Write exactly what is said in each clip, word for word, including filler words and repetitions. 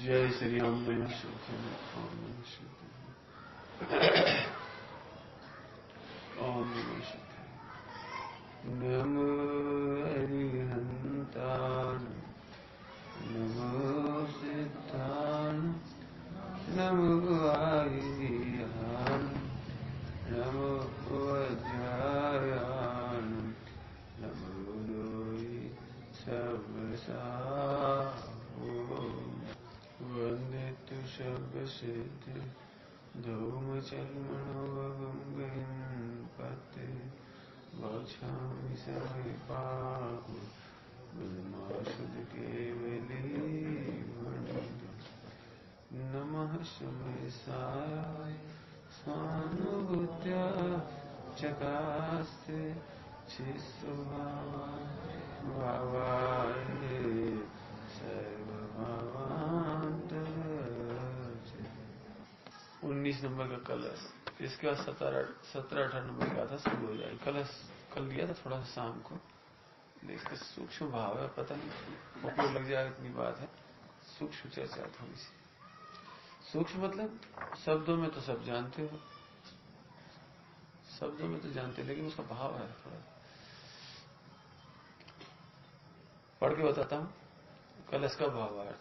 जय श्री राम। नमः शिवाय। ओम नमः शिवाय। नमो अरिहंतान, नमो सिद्धान, नमो आर्यान, नमो वज्रायान, नमो लोई सबसाहो। वंदे तु सर्वसिद्धि धूमचर्मणोऽहं गणपते वक्षामि समीपाहु ब्रह्माशुद्धकेवली वन्दे। नमः शमेशाय स्वानुभूत्या चकास्ते चित्स्वभावाय उन्नीस नंबर का कलश, इसके बाद सत्रह सत्रह अठारह नंबर का था शुरू हो जाए। कलश कल लिया था थोड़ा सा शाम को, इसका सूक्ष्म भाव है, पता नहीं उपयोग लग जाए इतनी बात है। सूक्ष्म चर्चा थोड़ी सी। सूक्ष्म मतलब शब्दों में तो सब जानते हो, शब्दों में तो जानते, लेकिन उसका भाव है थोड़ा। पढ़ के बताता हूं कलश का भाव है।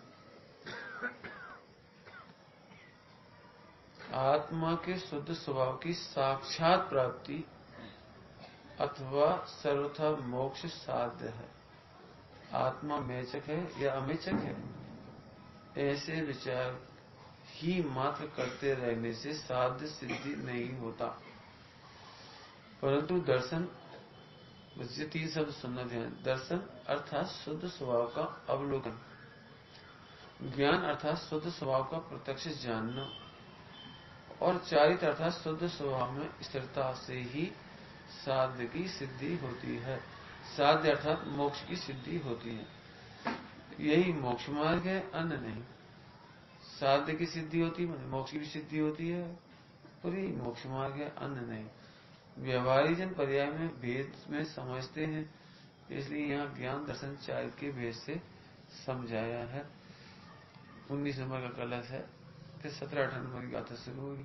आत्मा के शुद्ध स्वभाव की साक्षात प्राप्ति अथवा सर्वथा मोक्ष साध्य है। आत्मा मेचक है या अमेचक है, ऐसे विचार ही मात्र करते रहने से साध्य सिद्धि नहीं होता। परंतु दर्शन, मुझे तीन शब्द सुनना ध्यान। दर्शन अर्थात शुद्ध स्वभाव का अवलोकन, ज्ञान अर्थात शुद्ध स्वभाव का प्रत्यक्ष जानना, और चारित्र अर्थात शुद्ध स्वभाव में स्थिरता से ही साध्य की सिद्धि होती है। साध्य अर्थात मोक्ष की सिद्धि होती है। यही मोक्ष मार्ग है, अन्य नहीं। साध्य की सिद्धि होती है, मोक्ष की भी सिद्धि होती है, और यही मोक्ष मार्ग है, अन्य नहीं। व्यवहारी जन पर्याय में भेद में समझते हैं, इसलिए यहाँ ज्ञान दर्शन चारित्र के भेद से समझाया है। उन्नीस नंबर का कलश है, फिर सत्रह अठारह नंबर की गाथा शुरू होगी।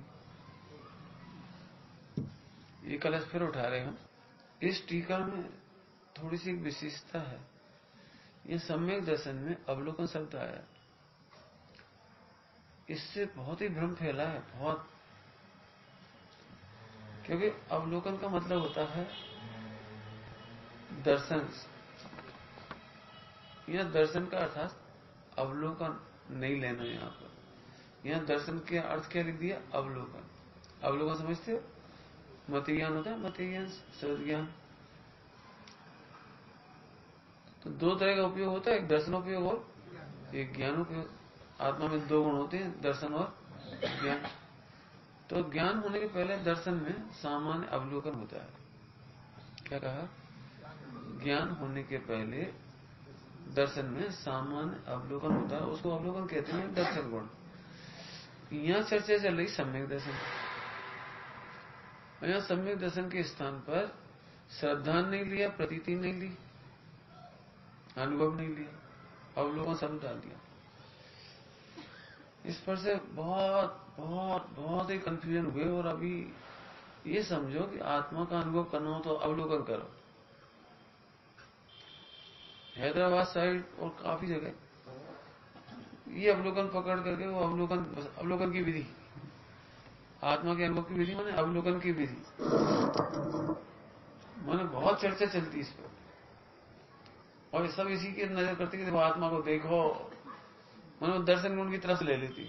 ये कलश फिर उठा रहे हम। इस टीका में थोड़ी सी विशेषता है। ये सम्यक दर्शन में अवलोकन शब्द आया, इससे बहुत ही भ्रम फैला है, बहुत। क्योंकि अवलोकन का मतलब होता है दर्शन। यह दर्शन का अर्थात अवलोकन नहीं लेना। यहाँ पर यहाँ दर्शन के अर्थ क्या लिख दिया? अवलोकन। अवलोकन समझते हो? मत ज्ञान होता है, मत ज्ञान, शब्द ज्ञान। तो दो तरह का उपयोग होता है, एक दर्शन उपयोग और एक ज्ञान उपयोग। आत्मा में दो गुण होते हैं, दर्शन और ज्ञान। तो ज्ञान होने के पहले दर्शन में सामान्य अवलोकन होता है। क्या कहा? ज्ञान होने के पहले दर्शन में सामान्य अवलोकन होता है, उसको अवलोकन कहते हैं, दर्शन गुण। यहां चर्चा चल रही सम्यक दर्शन। यहां सम्यक दर्शन के स्थान पर श्रद्धा नहीं लिया, प्रतीति नहीं ली, अनुभव नहीं लिया, अवलोकन शब्द डाल दिया। इस पर से बहुत बहुत बहुत ही कंफ्यूजन हुए। और अभी ये समझो कि आत्मा का अनुभव करना हो तो अवलोकन करो। हैदराबाद साइड और काफी जगह ये अवलोकन पकड़ करके वो अवलोकन अवलोकन की विधि, आत्मा के अनुभव की विधि माने अवलोकन की विधि, माने बहुत चर्चा चलती इस पर। और सब इसी की नजर करती कि वो आत्मा को देखो, मानो दर्शन गुण की तरफ से ले लेती।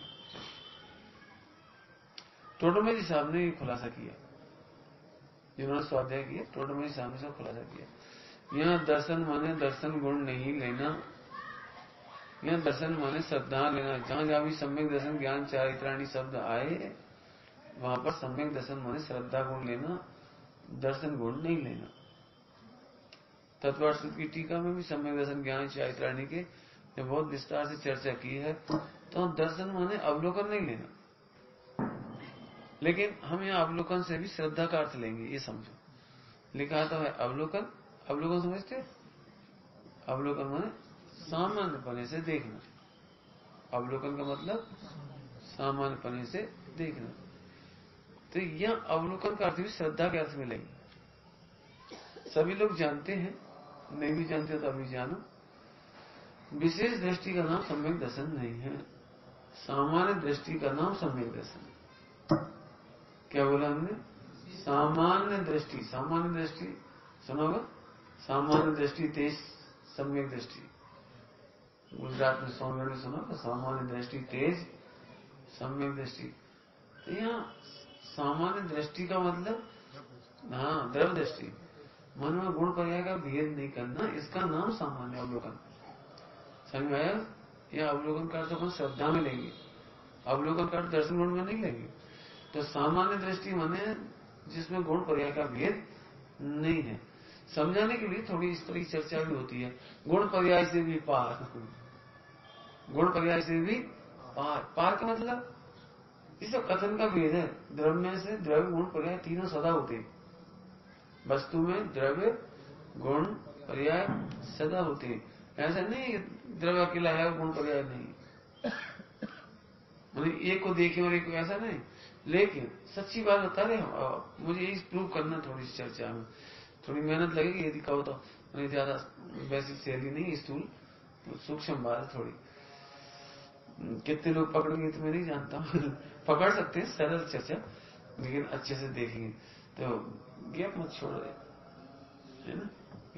टोडरमल साहब ने खुलासा किया, जिन्होंने स्वाध्याय किया, टोडरमल साहब ने सब खुलासा किया। यहाँ दर्शन माने दर्शन गुण नहीं लेना, यहाँ दर्शन माने श्रद्धा लेना। जहां जहां भी सम्यक दर्शन ज्ञान चारित्राणी शब्द आए, वहां पर सम्यक दर्शन माने श्रद्धा गुण लेना, दर्शन गुण नहीं लेना। तत्वार्थ की टीका में भी सम्यक दर्शन ज्ञान चारित्राणी के बहुत विस्तार से चर्चा की है। तो दर्शन माने अवलोकन नहीं लेना, लेकिन हम यहाँ अवलोकन से भी श्रद्धा का अर्थ लेंगे, ये समझो। लिखा तो है अवलोकन। अवलोकन समझते? अवलोकन माने सामान्य पने से देखना। अवलोकन का मतलब सामान्य पने से देखना। तो यह अवलोकन का अर्थ भी श्रद्धा के अर्थ में लेंगे। सभी लोग जानते हैं, नहीं भी जानते तो अभी जानो। विशेष दृष्टि का नाम सम्यक दर्शन नहीं है, सामान्य दृष्टि का नाम सम्यक दर्शन। क्या बोला हमने? सामान्य दृष्टि। सामान्य दृष्टि सुनोगा? सामान्य दृष्टि तेज सम्यक दृष्टि। गुजरात में सोनगढ़ में सुना, सामान्य दृष्टि तेज सम्यक दृष्टि। तो यहाँ सामान्य दृष्टि का मतलब, हाँ, द्रव्य दृष्टि, मन में गुण पर्याय का भेद नहीं करना, इसका नाम सामान्य अवलोकन। समझ में आया? यह अवलोकन का अर्थ अपन श्रद्धा में लेंगे, अवलोकन का अर्थ दर्शन गुण में नहीं लेंगे। तो सामान्य दृष्टि माने जिसमें गुण पर्याय का भेद नहीं है। समझाने के लिए थोड़ी इस तरह की चर्चा भी होती है। गुण पर्याय से भी पार, गुण पर्याय से भी पार। पार का मतलब इसका कथन का भेद है। द्रव्य से द्रव्य गुण पर्याय तीनों सदा होते। वस्तु में द्रव्य गुण पर्याय सदा होते। ऐसा नहीं द्रव्य अकेला है गुण पर्याय नहीं, मतलब एक को देखे और एक को, ऐसा नहीं। लेकिन सच्ची बात बता रहे हम, मुझे यही प्रूव करना थोड़ी सी चर्चा में थोड़ी मेहनत लगेगी यदि कहो तो। नहीं ज्यादा वैसी सैली नहीं, स्थूल तो सूक्ष्म बात है थोड़ी। कितने लोग पकड़ेंगे तो मैं नहीं जानता पकड़ सकते हैं सरल चर्चा, लेकिन अच्छे से देखेंगे तो गैप मत छोड़ रहे, है ना?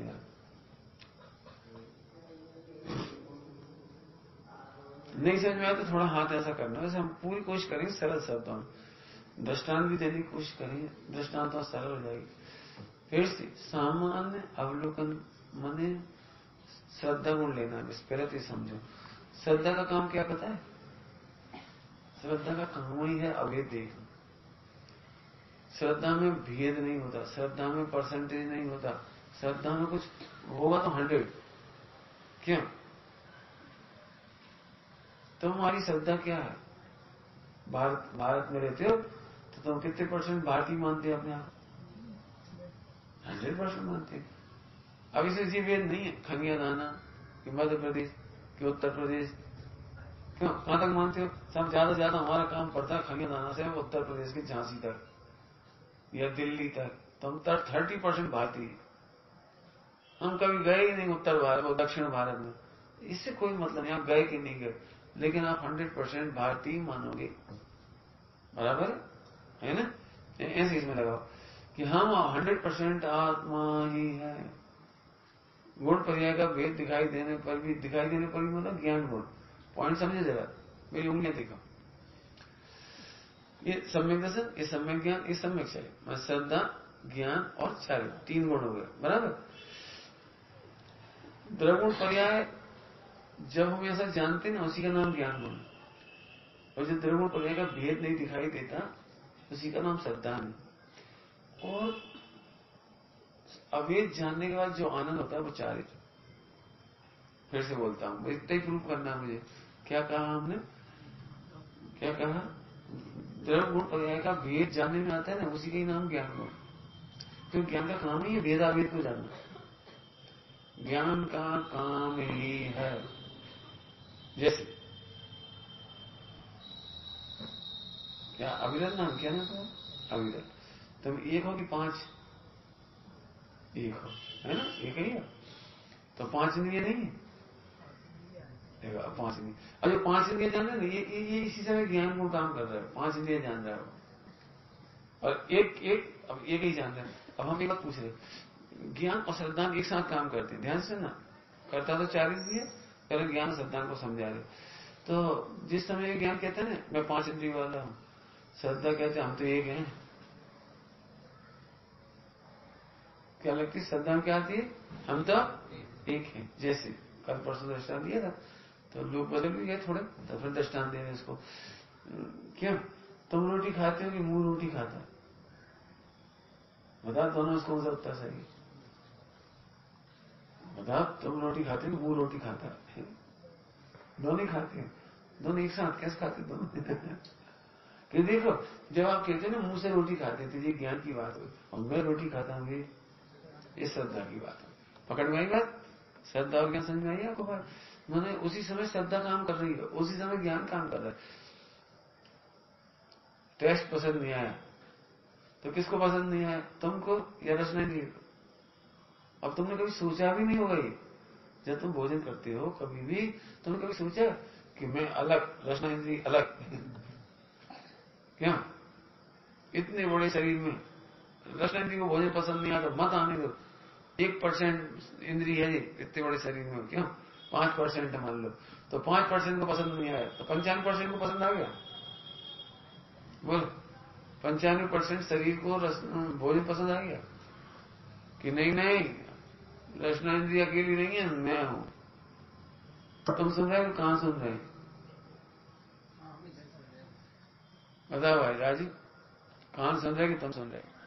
नहीं समझ में आया तो थोड़ा हाथ ऐसा करना। वैसे हम पूरी कोशिश करेंगे सरल शब्दों में, दृष्टांत भी देने की कोशिश करेंगे, दृष्टांत तो सरल हो जाएगी। फिर से सामान्य अवलोकन माने श्रद्धा गुण लेना। पहले तो समझो श्रद्धा का काम क्या पता है? श्रद्धा का काम ही है अभेद देखना। श्रद्धा में भेद नहीं होता, श्रद्धा में परसेंटेज नहीं होता, श्रद्धा में कुछ होगा तो हंड्रेड। क्यों? तो हमारी श्रद्धा क्या है? भारत भारत में रहते हो तो तुम कितने परसेंट भारतीय मानते हो अपने आप? हंड्रेड परसेंट मानते हैं। अब इसे ये भेद नहीं है खनिया दाना कि मध्य प्रदेश कि उत्तर प्रदेश। क्यों? कहां तक मानते हो? सब ज्यादा ज्यादा हमारा काम पड़ता है खनिया दाना से उत्तर प्रदेश की झांसी तक या दिल्ली तक। तो हम थर्टी परसेंट भारतीय। हम कभी गए ही नहीं उत्तर भारत और दक्षिण भारत में, इससे कोई मतलब नहीं। आप गए कि नहीं गए, लेकिन आप हंड्रेड परसेंट भारतीय मानोगे। बराबर है ना? ऐसे इसमें लगाओ कि हम हंड्रेड परसेंट आत्मा ही है। गुण पर्याय का भेद दिखाई देने पर भी, दिखाई देने पर भी मतलब ज्ञान गुण। पॉइंट समझे जरा, मेरी उंगलियां देखो। ये सम्यक दर्शन, ये सम्यक ज्ञान, ये सम्यक चले। श्रद्धा, ज्ञान और चार्य, तीन गुण हो गए। बराबर? द्रवगुण पर्याय जब हम ऐसा जानते ना, उसी का नाम ज्ञान गुण। और जो द्रवगुण पर्याय का भेद नहीं दिखाई देता, उसी का नाम श्रद्धा नहीं। और अवेद जानने के बाद जो आनंद होता है वो चार्य। फिर से बोलता हूं, इतना ही प्रूफ करना है मुझे। क्या कहा हमने? क्या कहा? द्रव्य गुण पर्याय का भेद जानने में आता है ना, उसी का ही नाम ज्ञान गुण। तो ज्ञान का काम ही है भेदाभेद को जानना। ज्ञान का काम ही है। जैसे क्या अविरल नाम क्या ना था? अविरल। तुम एक हो कि पांच? एक हो, है ना? एक ही है तो पांच इंद्रिय नहीं है? देखो पांच इंद्रिय, अब जो पांच इंद्रिय जान रहे ना, ये, ये इसी समय ज्ञान गुण काम कर रहा है। पांच इंद्रिय जान रहा है और एक एक अब एक ही जान रहे हैं। अब हम एक बात पूछ रहे, ज्ञान और श्रद्धा एक साथ काम करते हैं, ध्यान से ना। करता तो चार इंद्रिय, पहले ज्ञान श्रद्धा को समझा रहे। तो जिस समय ज्ञान कहते हैं ना मैं पांच इंद्रिय वाला हूं, श्रद्धा कहते हैं हम तो एक हैं। क्या लगती है श्रद्धा में? क्या आती है? हम तो एक हैं। जैसे कल परसों दृष्टान दिया था तो लोग बदल भी गए थोड़े, तो फिर दृष्टान दे रहे इसको। क्यों? तुम रोटी खाते हो कि मुंह रोटी खाता है? बता दोनों में कौन सा उत्तर सही? बता, तुम रोटी खाते हो कि मुंह रोटी खाता है? दोनों ही खाते हैं। दोनों एक साथ कैसे खाते दोनों? कि देखो जब आप कहते हैं ना मुंह से रोटी खाते थे, ये ज्ञान की बात हुई, और मैं रोटी खाता हूं, ये श्रद्धा की बात है। पकड़ में आई बात? श्रद्धा और ज्ञान समझ में आई आपको बात? मैंने उसी समय श्रद्धा काम कर रही है, उसी समय ज्ञान काम कर रहा है। टेस्ट पसंद नहीं आया तो किसको पसंद नहीं आया, तुमको या रचना इंद्रिय को? अब तुमने कभी सोचा भी नहीं होगा ये, जब तुम भोजन करते हो कभी भी तुमने कभी सोचा कि मैं अलग, रचना इंद्रिय अलग? क्या इतने बड़े शरीर में रचना इंद्रिय को भोजन पसंद नहीं आता? मत आने दो। एक परसेंट इंद्रिय है ये इतने बड़े शरीर में, क्यों पांच परसेंट है मान लो, तो पांच परसेंट को पसंद नहीं आया तो पंचानवे परसेंट को पसंद आ गया? बोल, पंचानवे परसेंट शरीर को भोजन पसंद आ गया कि नहीं? नहीं, रचना इंद्रिय अकेली नहीं है, मैं हूं। तुम सुन रहे हो? कहां सुन रहे हैं? बताओ भाई राजू, कहां सुन रहे कि तुम सुन रहे हो?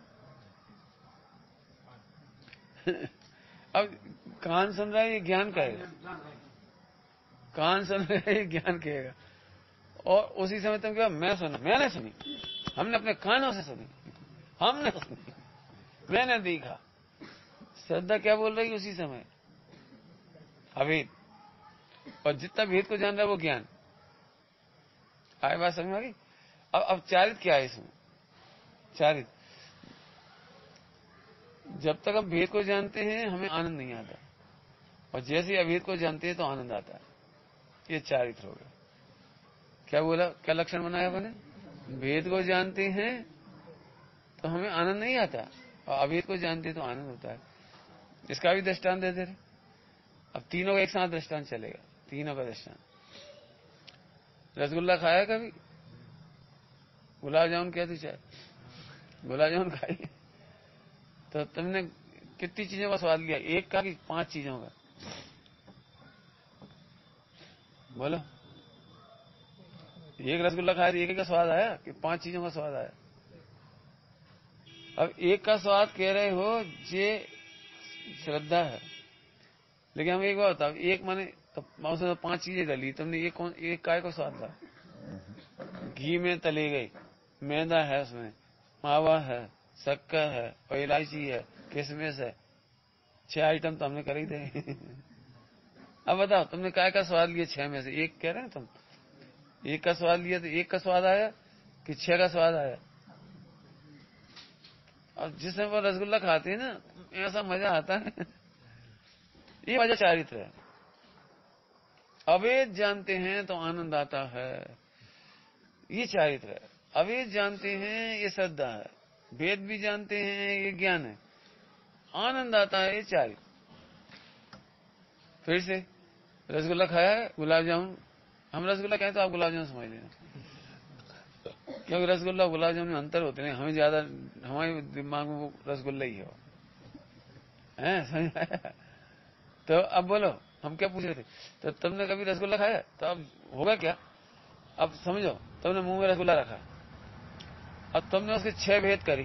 अब कान सुन रहा है ये ज्ञान कहेगा, कान सुन रहा है ये ज्ञान कहेगा, और उसी समय तुम क्या मैं सुना? मैंने सुनी, हमने अपने कानों से सुनी, हमने सुनी, मैंने देखा। श्रद्धा क्या बोल रही है उसी समय? अभेद। और जितना भेद को जान रहा है वो ज्ञान। आए बात समझ में आ गई? अब अब चारित क्या है इसमें? चारित, जब तक हम भेद को जानते हैं हमें आनंद नहीं आता, और जैसे ही अभेद को जानते हैं तो आनंद आता है। ये चारित्र हो गया। क्या बोला, क्या लक्षण बनाया मैंने? भेद को जानते हैं तो हमें आनंद नहीं आता, और अभेद को जानते तो आनंद होता है। इसका भी दृष्टांत दे दे रहे। अब तीनों का एक साथ दृष्टांत चलेगा, तीनों का दृष्टांत। रसगुल्ला खाया कभी? गुलाब जामुन क्या तू चाहे? गुलाब जामुन खाई तो तुमने कितनी चीजों का स्वाद लिया? एक का कि पांच चीजों का? बोलो, एक रसगुल्ला खाया तो एक का स्वाद आया कि पांच चीजों का स्वाद आया? अब एक का स्वाद कह रहे हो ये श्रद्धा है, लेकिन हम एक बात बताओ, एक माने तो उसमें पांच चीजें डली, तुमने एक कौन, एक काय को स्वाद था? घी में तले गई, मैदा है उसमें, मावा है, शक्कर है, और इलायची है, किशमिश है, छह आइटम तो हमने कर ही दे। अब बताओ तुमने काय का स्वाद लिया? छह में से एक कह रहे हैं तुम, एक का स्वाद लिया तो एक का स्वाद आया कि छह का स्वाद आया? और जिस समय वो रसगुल्ला खाते हैं ना, ऐसा मजा आता है। ये वजह चारित्र है। अवेद जानते हैं तो आनंद आता है, ये चारित्र है। अवेद जानते हैं ये श्रद्धा है, वेद भी जानते हैं ये ज्ञान है, आनंद आता है ये चारित्र। फिर से रसगुल्ला खाया है, गुलाब जामुन, हम रसगुल्ला कहें तो आप गुलाब जामुन समझ लेना, क्योंकि रसगुल्ला और गुलाब जामुन में अंतर होते हैं। हमें ज्यादा, हमारे दिमाग में वो रसगुल्ला ही हो है, समझ आया? तो अब बोलो, हम क्या पूछ रहे थे? तो तुमने कभी रसगुल्ला खाया? तो अब होगा क्या? अब समझो, तुमने मुंह में रसगुल्ला रखा, अब तुमने उसके छह भेद करी,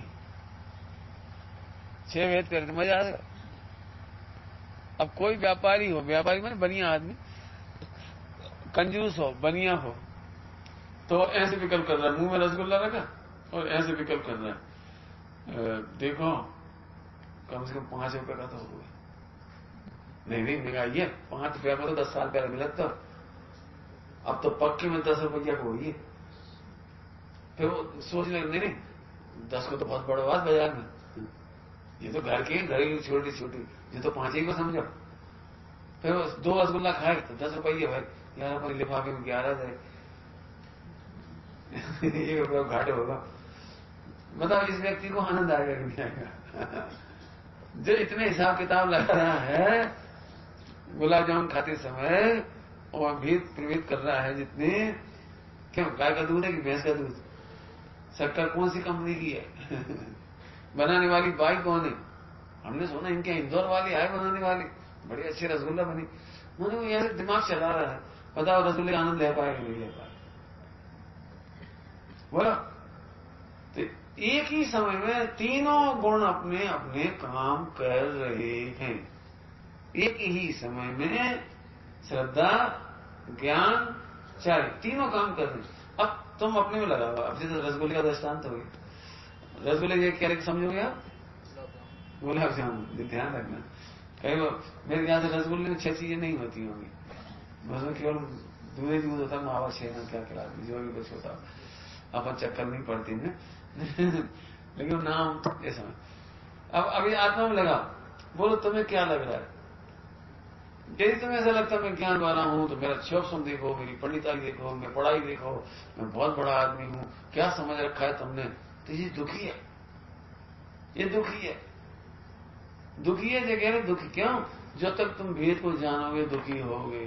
छह भेद करी तो मजा आएगा। अब कोई व्यापारी हो, व्यापारी माने बनिया आदमी, कंजूस हो, बनिया हो, तो ऐसे विकल्प कर रहा है, मुंह में रसगुल्ला रखा और ऐसे विकल्प कर रहा है, देखो कम से कम पांच रुपए का तो हो गया। नहीं नहीं निकाल, ये पांच रुपया में तो दस साल पहले मिला था, अब तो पक्के में दस रुपया को ये। फिर वो सोचने लगे, नहीं नहीं दस को तो बहुत बड़ा बात बाजार में, ये तो घर की घरेलू छोटी छोटी, ये तो पांच ही को समझो। फिर दो रसगुल्ला खाए तो दस रुपये भाई, ग्यारह रुपये लिफाफे में ग्यारह थे, एक रुपया घाटे होगा। बताओ इस व्यक्ति को आनंद आएगा कि नहीं आएगा? जो इतने हिसाब किताब लगा रहा है गुलाब जामुन खाते समय, और भेद प्रभेद कर रहा है जितने, क्यों गाय का दूध है कि भैंस का दूध? शक्कर कौन सी कंपनी की है? बनाने वाली बाई कौन है? हमने सुना इनके इंदौर वाली आए बनाने वाली, बड़ी अच्छी रसगुल्ला बनी। उन्होंने वो यहाँ से दिमाग चला रहा है, बताओ रसगुल्ले का आनंद ले पाएगा नहीं ले पाएगा? बोला, तो एक ही समय में तीनों गुण अपने अपने काम कर रहे हैं। एक ही समय में श्रद्धा, ज्ञान, चारित्र, तीनों काम कर रहे हैं। अब तुम अपने में लगा हुआ, अब जैसे रसगुल्ले का दृष्टांत हो गया, रसगुल्ले क्या समझोगे आप? गुलाब जामुन। ध्यान रखना, कहीं मेरे ख्याल से रसगुल्ले में छह चीजें नहीं होती होंगी, उसमें केवल दूध ही दूध होता, मावा छेना क्या खिला दी, जो भी कुछ होता, अपन चक्कर नहीं पड़ती है लेकिन नाम ऐसा। अब अभी आत्मा में लगा, बोलो तुम्हें क्या लग रहा है? यदि तुम्हें ऐसा लगता है मैं ज्ञान वाला हूं तो मेरा शोभन देखो, मेरी पंडिताई देखो, मैं पढ़ाई देखो, मैं बहुत बड़ा आदमी हूं, क्या समझ रखा है तुमने, तो ये दुखी है, ये दुखी है, दुखी है जो कह रहे दुखी क्यों? जब तक तुम भेद को जानोगे दुखी होगे,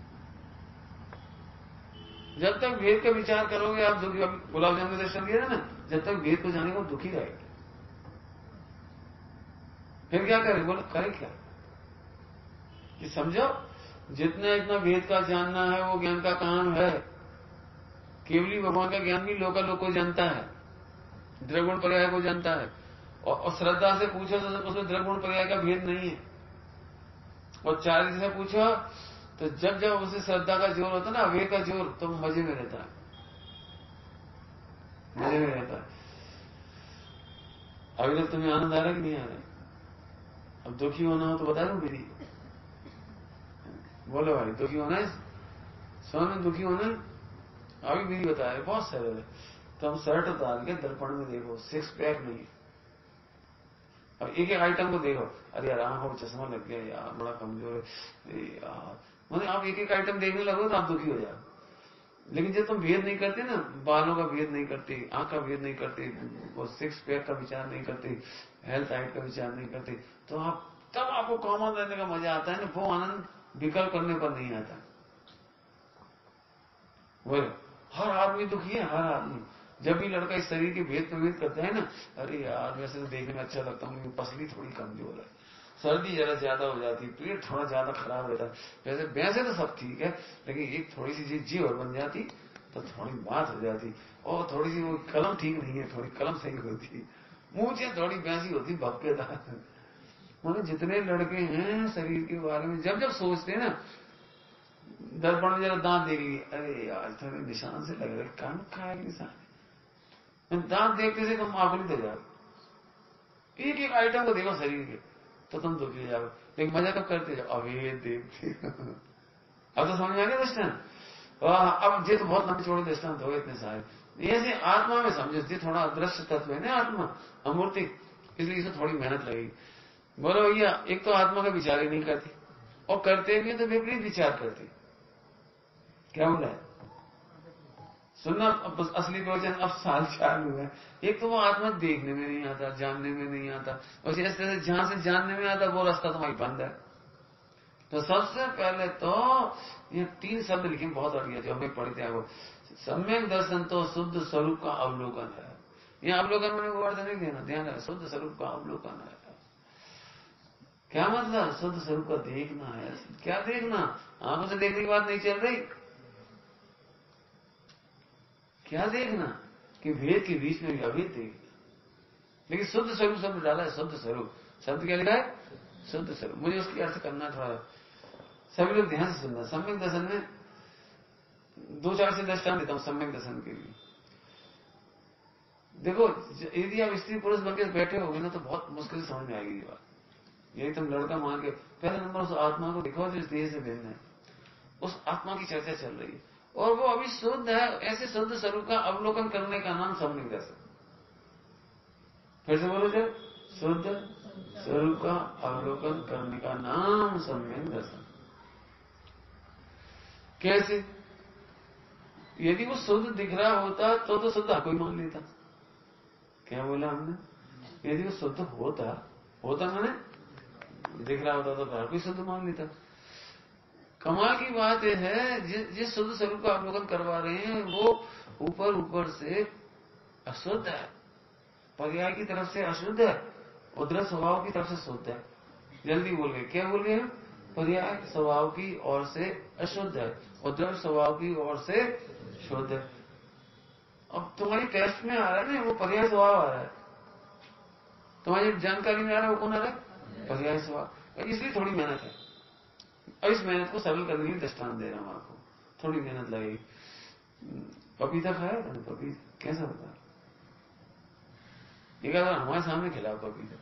जब तक भेद का विचार करोगे आप दुखी। अभी गुलाब जामुन का दर्शन दिया ना, जब तक भेद को जानेगा दुखी रहेगा। फिर क्या करें? बोलो करे क्या कि समझो, जितना इतना भेद का जानना है वो ज्ञान का काम है। केवली भगवान का ज्ञान भी लोका लोग को जानता है, द्रगुण पर्याय को जानता है। और, और श्रद्धा से पूछो तो उसमें द्रगुण पर्याय का भेद नहीं है। और चारित्र से पूछो तो जब जब उसे श्रद्धा का जोर होता है ना, अवेग का जोर, तो मजे में रहता है, मजे में रहता है। अभी तक तुम्हें आनंद आ रहा है कि नहीं आ रहा है? अब दुखी होना हो तो बता दो मेरी, बोलो भाई दुखी होना है, स्वामी दुखी होना है, अभी मेरी बता रहे, बहुत सरल है। तो हम शर्ट उतार के दर्पण में देखो, सिक्स पैक नहीं, अब एक एक आइटम को देखो, अरे यार आंखों में चश्मा लग गया यार, बड़ा कमजोर है यार, मतलब आप एक एक आइटम देखने लगो तो आप दुखी हो जाओ। लेकिन जब तुम भेद नहीं करते ना, बालों का भेद नहीं करते, आंख का भेद नहीं करते, वो सिक्स पैक का विचार नहीं करते, हेल्थ हाइट का विचार नहीं करते, तो आप तब आपको कॉमन रहने का मजा आता है ना। वो आनंद विकल्प करने पर नहीं आता। वो हर आदमी दुखी है, हर आदमी। जब भी लड़का इस शरीर के भेद प्रभेद करता है ना, अरे यार वैसे तो देखने में अच्छा लगता हूँ, पसली थोड़ी कमजोर है, सर्दी जरा ज्यादा हो जाती है, पेट थोड़ा ज्यादा खराब रहता है। वैसे वैसे तो सब ठीक है, लेकिन एक थोड़ी सी चीज जी और बन जाती तो थोड़ी बात हो जाती। और थोड़ी सी वो कलम ठीक नहीं है, थोड़ी कलम सही होती, मुंह थोड़ी वैसी होती भक्केदार। मतलब जितने लड़के हैं शरीर के बारे में जब जब सोचते हैं ना, दर्पण में जरा दांत देख लिए, अरे यार थोड़े निशान से लग रहे, कान खाया निशान, दांत देखते से तुम आकुलित हो जाओ। एक एक आइटम को देखो शरीर के तो तुम दुखी हो जाओ। लेकिन मजा कब करते जाओ? अवेद देखते अब तो समझ में आ गया दृष्टांत। अब ये तो बहुत लंबे चौड़े दृष्टांत हो गए इतने सारे। ऐसे आत्मा में समझो, ये थोड़ा अदृश्य तत्व है ना आत्मा, अमूर्ति, इसलिए इसमें थोड़ी मेहनत लगेगी। बोलो भैया, एक तो आत्मा का विचार ही नहीं करती, और करते भी तो विपरीत विचार करते। क्या बोला है? सुनना असली प्रवचन अब साल चालू है। एक तो वो आत्मा देखने में नहीं आता, जानने में नहीं आता, और इस तरह से जहां से जानने में आता वो रास्ता तुम्हारी बंद है। तो सबसे पहले तो ये तीन शब्द लिखे, बहुत बढ़िया, जो हमें पढ़ते हैं वो, सम्यक दर्शन तो शुद्ध स्वरूप का अवलोकन है। यह अवलोकन मैंने वो अर्थ नहीं देना, ध्यान है, शुद्ध स्वरूप का अवलोकन है। क्या मतलब? शुद्ध स्वरूप का देखना है। क्या देखना? आंखों से देखने की बात नहीं चल रही। क्या देखना? कि भेद के बीच में भी अभेद देखना। लेकिन शुद्ध स्वरूप शब्द डाला है, शुद्ध स्वरूप शब्द क्या लिखा है? शुद्ध स्वरूप। मुझे उसकी अर्थ करना थोड़ा, सभी लोग ध्यान से सुनना। सम्यक दर्शन में दो चार से दृष्टांत देता हूं सम्यक दर्शन के लिए। देखो, यदि आप स्त्री पुरुष बनकर बैठे होगे ना तो बहुत मुश्किल समझ में आएगी ये बात। यही तुम लड़का मान के पहले नंबर उस आत्मा को देखो जो इस देह से भिन्न है, उस आत्मा की चर्चा चल रही है, और वो अभी शुद्ध है। ऐसे शुद्ध स्वरूप का अवलोकन करने का नाम सम्यक दर्शन। फिर से बोलो जब, शुद्ध स्वरूप का अवलोकन करने का नाम सम्यक दर्शन। कैसे? यदि वो शुद्ध दिख रहा होता तो तो शुद्ध कोई मान लेता। क्या बोला हमने? यदि वो शुद्ध होता होता मैंने दिख रहा होता तो हर कोई शुद्ध मान लेता। कमाल की बात यह है, जिस शुद्ध स्वरूप का अवलोकन करवा रहे हैं वो ऊपर ऊपर से अशुद्ध है, पर्याय की तरफ से अशुद्ध है, उद्र स्वभाव की तरफ से शुद्ध है। जल्दी बोल गए, क्या बोल गए? पर्याय स्वभाव की ओर से अशुद्ध है, उद्र स्वभाव की ओर से शुद्ध है। अब तुम्हारी टेस्ट में आ रहा है ना, वो पर्याय स्वभाव आ रहा है, तुम्हारी जानकारी में आ रहा है वो कौन आ रहा है? पर्याय स्वभाव। इसलिए थोड़ी मेहनत है, और इस मेहनत को सरल करने के लिए दृष्टांत दे रहा हूं आपको। थोड़ी मेहनत लगेगी। पपीता खाया था? पपीता कैसा होता? एक आधा हमारे सामने खिलाओ पपीता।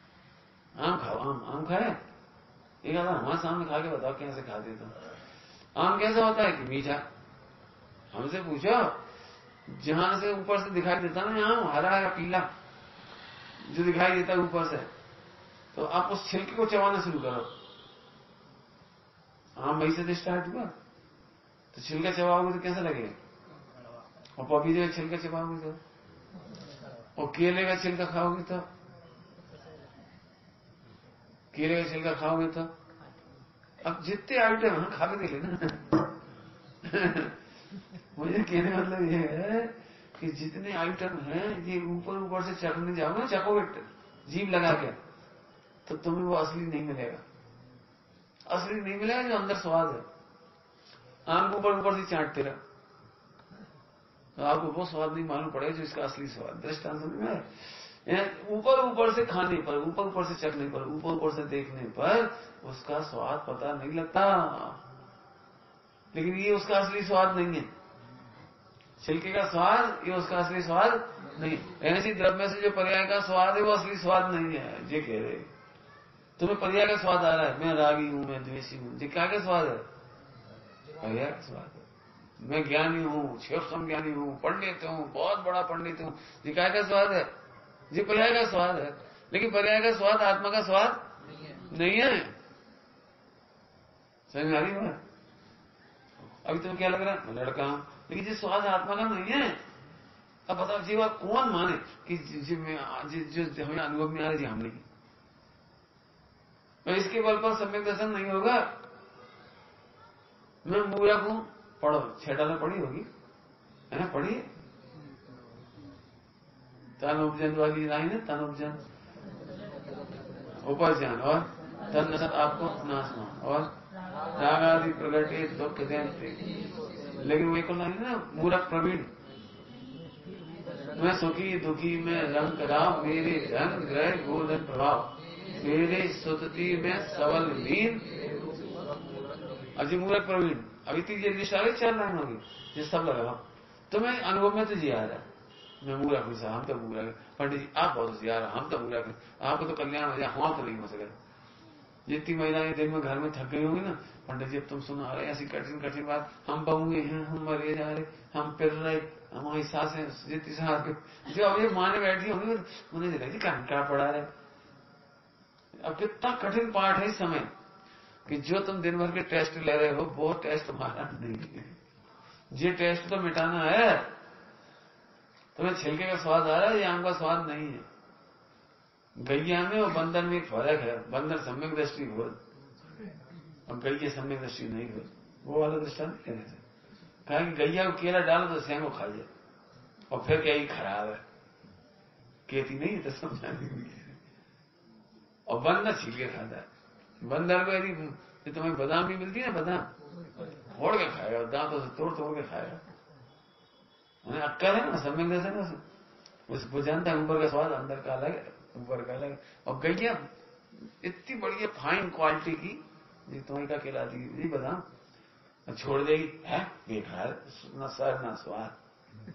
आम खाओ, आम आम खाया? एक आधा हमारे सामने खा के बताओ कैसे खाते तो। आम कैसा होता है कि मीठा। हमसे पूछो, जहां से ऊपर से दिखाई देता ना आम हरा या पीला जो दिखाई देता है ऊपर से, तो आप उस छिलके को चबाना शुरू करो। आम वही से स्टार्ट हुआ, तो छिलका चबाओगे तो कैसा लगेगा? और पपीते का छिलका चबाओगे तो, और केले का छिलका खाओगे तो, केले का छिलका खाओगे तो, अब जितने आइटम हैं खा के देख लेना। मुझे कहने मतलब ये है कि जितने आइटम हैं ये ऊपर ऊपर से चखने जाओगे, चखोगे जीभ लगा के, तो तुम्हें वो असली नहीं मिलेगा। असली नहीं मिलेगा जो अंदर स्वाद है। आम ऊपर ऊपर से चाटते रहो तो आपको वो स्वाद नहीं मालूम पड़ेगा जो इसका असली स्वाद। दृष्टांत समझ में, ऊपर ऊपर से खाने पर, ऊपर ऊपर से चखने पर, ऊपर ऊपर से देखने पर उसका स्वाद पता नहीं लगता, लेकिन ये उसका असली स्वाद नहीं है। छिलके का स्वाद ये उसका असली स्वाद नहीं। ऐसी द्रव्य से जो पर्याय का स्वाद है वो असली स्वाद नहीं है। ये कह रहे तुम्हें पर्याय का स्वाद आ रहा है, मैं रागी हूं, मैं द्वेषी हूं, ये क्या का स्वाद है? पर्याय का स्वाद है। मैं ज्ञानी हूं, शिव ज्ञानी हूं, पंडित हूं, बहुत बड़ा पंडित हूं, ये क्या का स्वाद है? ये पर्याय का स्वाद है। लेकिन पर्याय का स्वाद आत्मा का स्वाद नहीं है। समझ में आ रही है? अभी तुम्हें क्या लग रहा है? मैं लड़का हूं, लेकिन ये स्वाद आत्मा का नहीं है। अब बताओ जी बात कौन माने कि जो हमें अनुभव में आ रही हम नहीं, तो इसके बल पर सम्यक दर्शन नहीं होगा। मैं मूर्ख हूं, पढ़ो, छेड़ा पढ़ी होगी है ना, पढ़िए तन उपजन वाली लाइन है, तन उपजन उपजन और तन नसत आपको नाशमान और राग आदि प्रगटे दुख देते। लेकिन वो एक लाइन है ना, मूर्ख प्रवीण, मैं सुखी दुखी में रंग राम, मेरे धन ग्रह गोधन प्रभाव, मेरे सुतति में सबल नींद। अजी मूर्ख प्रवीण, अभी तीसरी लिस्ट आ गई, चार लाइन होगी, ये सब लगा तुम्हें अनुभव में तो जी आ रहा है। मैं मूर्ख हूं साहब, हम तो मूर्ख है। पंडित जी आप बहुत होशियार, हम तो मूर्ख है, आपको तो कल्याण हो जाए, हम तो नहीं हो सके। जितनी महिलाएं दिन में घर में थक गई होंगी ना, पंडित जी अब तुम सुना रहे ऐसी कठिन कठिन बात, हम बहुए हैं, हम मरे जा रहे, हम फिर रहे, हमारी सासें जितनी सास जो अब ये माने बैठी होंगी, उन्हें लगी कंटा पड़ा रहे। अब कितना कठिन पाठ है इस समय कि जो तुम दिन भर के टेस्ट ले रहे हो वो टेस्ट तुम्हारा नहीं है। ये टेस्ट तो मिटाना है। तुम्हें छिलके का स्वाद आ रहा है, ये आम का स्वाद नहीं है। गैया में और बंदर में एक फर्क है। बंदर सम्यक दृष्टि हो और गैया सम्यक दृष्टि नहीं हो। वो वाला दृष्टांत कहने से कहा कि गैया को केला डालो तो सेंग को खा जाए और फिर क्या ही खराब है, कहती नहीं है तो समझाने। और बंदर छिलके खाता है। बंदर को यदि तुम्हें बादाम भी मिलती है ना, बादाम फोड़ के खाएगा, दांतों से तोड़ तोड़ के खाएगा। उन्हें अक्कल है ना, सम्यक दर्शन, उसको जानता है ऊपर का स्वाद अंदर का अलग है, ऊपर का अलग। और गैया इतनी बढ़िया फाइन क्वालिटी की जी तुम्हें क्या खिलाती है बादाम, छोड़ देगी है बेकार, ना सर ना स्वाद।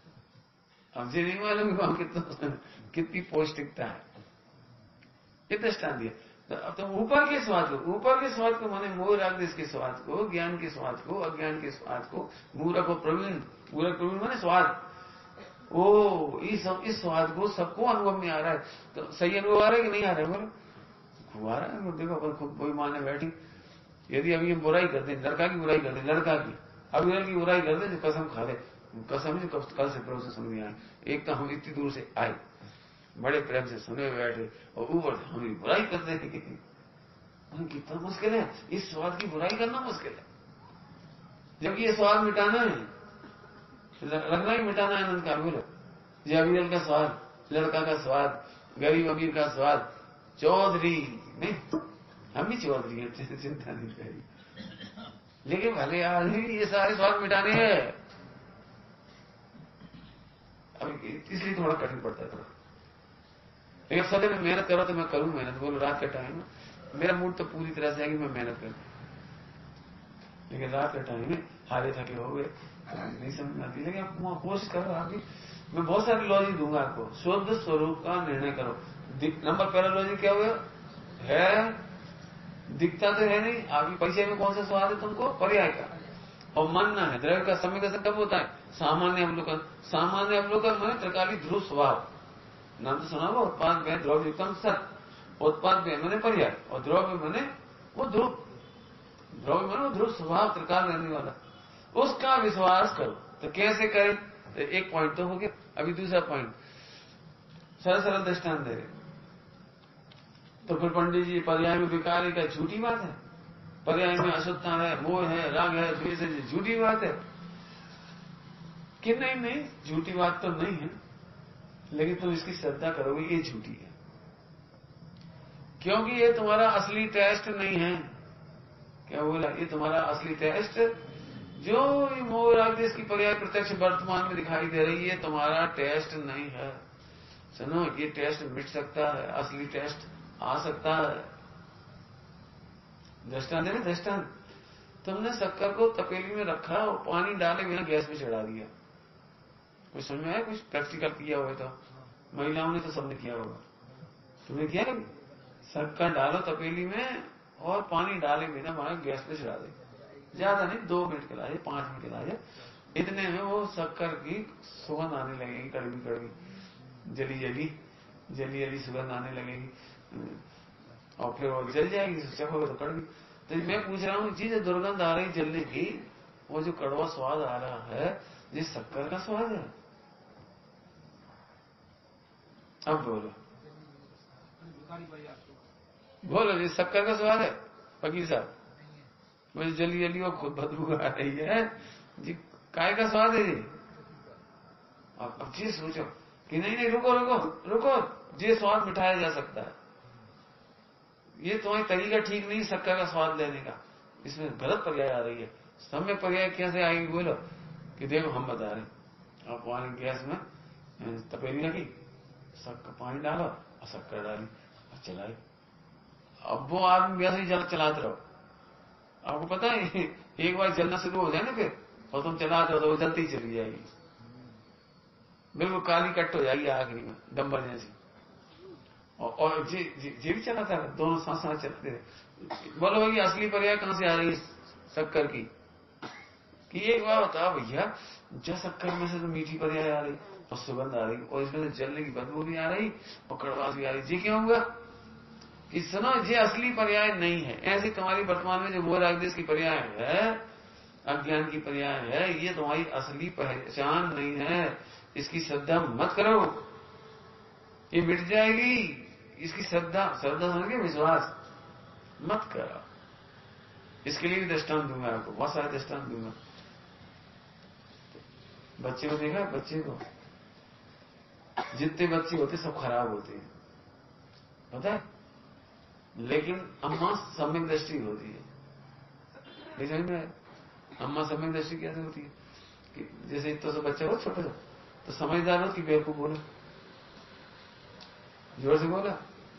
अब ये नहीं मालूम कितना कितनी पौष्टिकता है। ये दृष्टांत दिया। तो अब तो ऊपर के स्वाद को, ऊपर के स्वाद को माने मोह राग देश के स्वाद को, ज्ञान के स्वाद को, अज्ञान के स्वाद को, मूर्ख और प्रवीण, मूर्ख प्रवीण माने स्वाद। ओ इस इस स्वाद को सबको अनुभव में आ रहा है। तो सही अनुभव आ रहा है कि नहीं आ रहा है? बोलो खूब आ रहा है। देखो अपन खुद कोई माने बैठी, यदि अभी हम बुराई करते हैं, लड़का की बुराई करते हैं, लड़का की अभी की बुराई करते हैं, जो कसम खा ले, कसम जो कल से प्रभु से समझ में आए। एक तो हम इतनी दूर से आए, बड़े प्रेम से सुने बैठे, और ऊपर से हम बुराई करते हैं। कितना मुश्किल है, इस स्वाद की बुराई करना मुश्किल है, जबकि ये स्वाद मिटाना है, लगना ही मिटाना है आनंद का। बोलो ये अविरल का स्वाद, लड़का का स्वाद, गरीब अमीर का स्वाद, चौधरी नहीं, हम भी चौधरी हैं, चिंता नहीं करी, लेकिन भले आदमी ये सारे स्वाद मिटाने हैं। अब इसलिए थोड़ा कठिन पड़ता है थोड़ा। लेकिन सदैव मेहनत करो तो मैं करूं मेहनत। बोलो रात का टाइम मेरा मूड तो पूरी तरह से है कि मैं मेहनत करूं, लेकिन रात के टाइम में हारे थके हो गए, नहीं समझ में आती, लेकिन आप कोशिश करो। आपकी मैं बहुत सारी लॉजिक दूंगा आपको। शुद्ध स्वरूप का निर्णय करो। नंबर पहला लॉजिक क्या हुआ है? दिखता तो है नहीं। आपकी परिचय में कौन सा स्वाद है तुमको? पर्याय का। और मन ना है। द्रव्य का समय कथन कब होता है? सामान्य अवलोकन। सामान्य अवलोकन में त्रिकाली ध्रुव स्वभाव, नाम तो सुना हुआ। उत्पाद में द्रव्य युक्तम सत, उत्पाद में मैंने पर्याय, और द्रव्य मैंने वो ध्रुव, द्रव्य मैंने वो ध्रुव स्वभाव त्रिकाल रहने वाला, उसका विश्वास करो। तो कैसे करें? तो एक पॉइंट तो हो गया। अभी दूसरा पॉइंट सरल सरल दृष्टांत दे रहे। तो फिर पंडित जी पर्याय में विकार है, क्या झूठी बात है? पर्याय में अशुद्धता है, मोह है, राग है, द्वेष है, झूठी बात है कि नहीं? नहीं, झूठी बात तो नहीं है, लेकिन तुम इसकी श्रद्धा करोगे ये झूठी है, क्योंकि ये तुम्हारा असली टेस्ट नहीं है। क्या बोला? ये तुम्हारा असली टेस्ट जो मोह राग द्वेष की पर्याय प्रत्यक्ष वर्तमान में दिखाई दे रही है, तुम्हारा टेस्ट नहीं है। सुनो, ये टेस्ट मिट सकता है, असली टेस्ट आ सकता है। दृष्टांत है ना, दृष्टांत। तुमने शक्कर को तपेली में रखा और पानी डाले बिना गैस में चढ़ा दिया। कुछ समझ में आया? कुछ प्रैक्टिकल किया हुआ तो महिलाओं ने तो सबने किया होगा। तुमने किया कभी? शक्कर डालो तपेली में और पानी डाले बिना वहां गैस पे चढ़ा दे। ज्यादा नहीं, दो मिनट के लाए, पांच मिनट के लाए, इतने में वो शक्कर की सुगंध आने लगेगी, कड़वी कड़वी, जली जली जली जली सुगंध आने लगेगी, और फिर वो जल जाएगी, चखोगे तो कड़वी। तो मैं पूछ रहा हूँ, जी जो दुर्गंध आ रही जलने की, वो जो कड़वा स्वाद आ रहा है, ये शक्कर का स्वाद है? अब बोलो बोलो, ये शक्कर का स्वाद है? वकील साहब, मुझे जली जली वो खुद बदबू आ रही है जी, काय का स्वाद है जी? अब अब जी सोचो कि नहीं नहीं रुको रुको रुको, ये स्वाद मिटाया जा सकता है, ये तुम्हारी तरीका ठीक नहीं शक्कर का स्वाद लेने का, इसमें गलत पर्याय आ रही है। समय पर्याय कैसे आएगी? बोलो कि देखो हम बता रहे, आप पानी गैस में तपेली रखी, शक्कर पानी डालो और शक्कर डाली और चलाई। अब वो आदमी वैसे ही जल चलाते रहो। आपको पता है एक बार जलना शुरू हो जाए ना फिर, और तुम चलाते हो तो वो जलती चली जाएगी, बिल्कुल काली कट हो जाएगी आखिरी में, डंबर जैसी। और, और जी जी जी भी चलाता है, दोनों साथ साथ चलते हैं। बोलो भाई असली पर्याय कहां से आ रही है शक्कर की? कि एक बार बताओ भैया, जब शक्कर में से तो मीठी पर्याय आ रही और सुगंध आ रही, और इसमें से जलने की बदबू भी आ रही और कड़वास भी आ रही, जी क्यों हुआ? कि सुनो, ये असली पर्याय नहीं है। ऐसी तुम्हारी वर्तमान में जो मोह राग द्वेष की पर्याय है, अज्ञान की पर्याय है, ये तुम्हारी असली पहचान नहीं है। इसकी श्रद्धा मत करो, ये मिट जाएगी। इसकी श्रद्धा, श्रद्धा समझ के विश्वास मत करो। इसके लिए भी दृष्टांत दूंगा आपको, बहुत सारे दृष्टांत दूंगा। बच्चे को देखा, बच्चे को, जितने बच्चे होते सब खराब होते हैं, पता है, लेकिन अम्मा सम्यक दृष्टि होती है। समझ में? अम्मा सम्यक दृष्टि कैसे होती है कि जैसे इतना सा बच्चा हो छोटा सा, तो समझदार हो कि बेवकूफ बोला, जोर से बोला,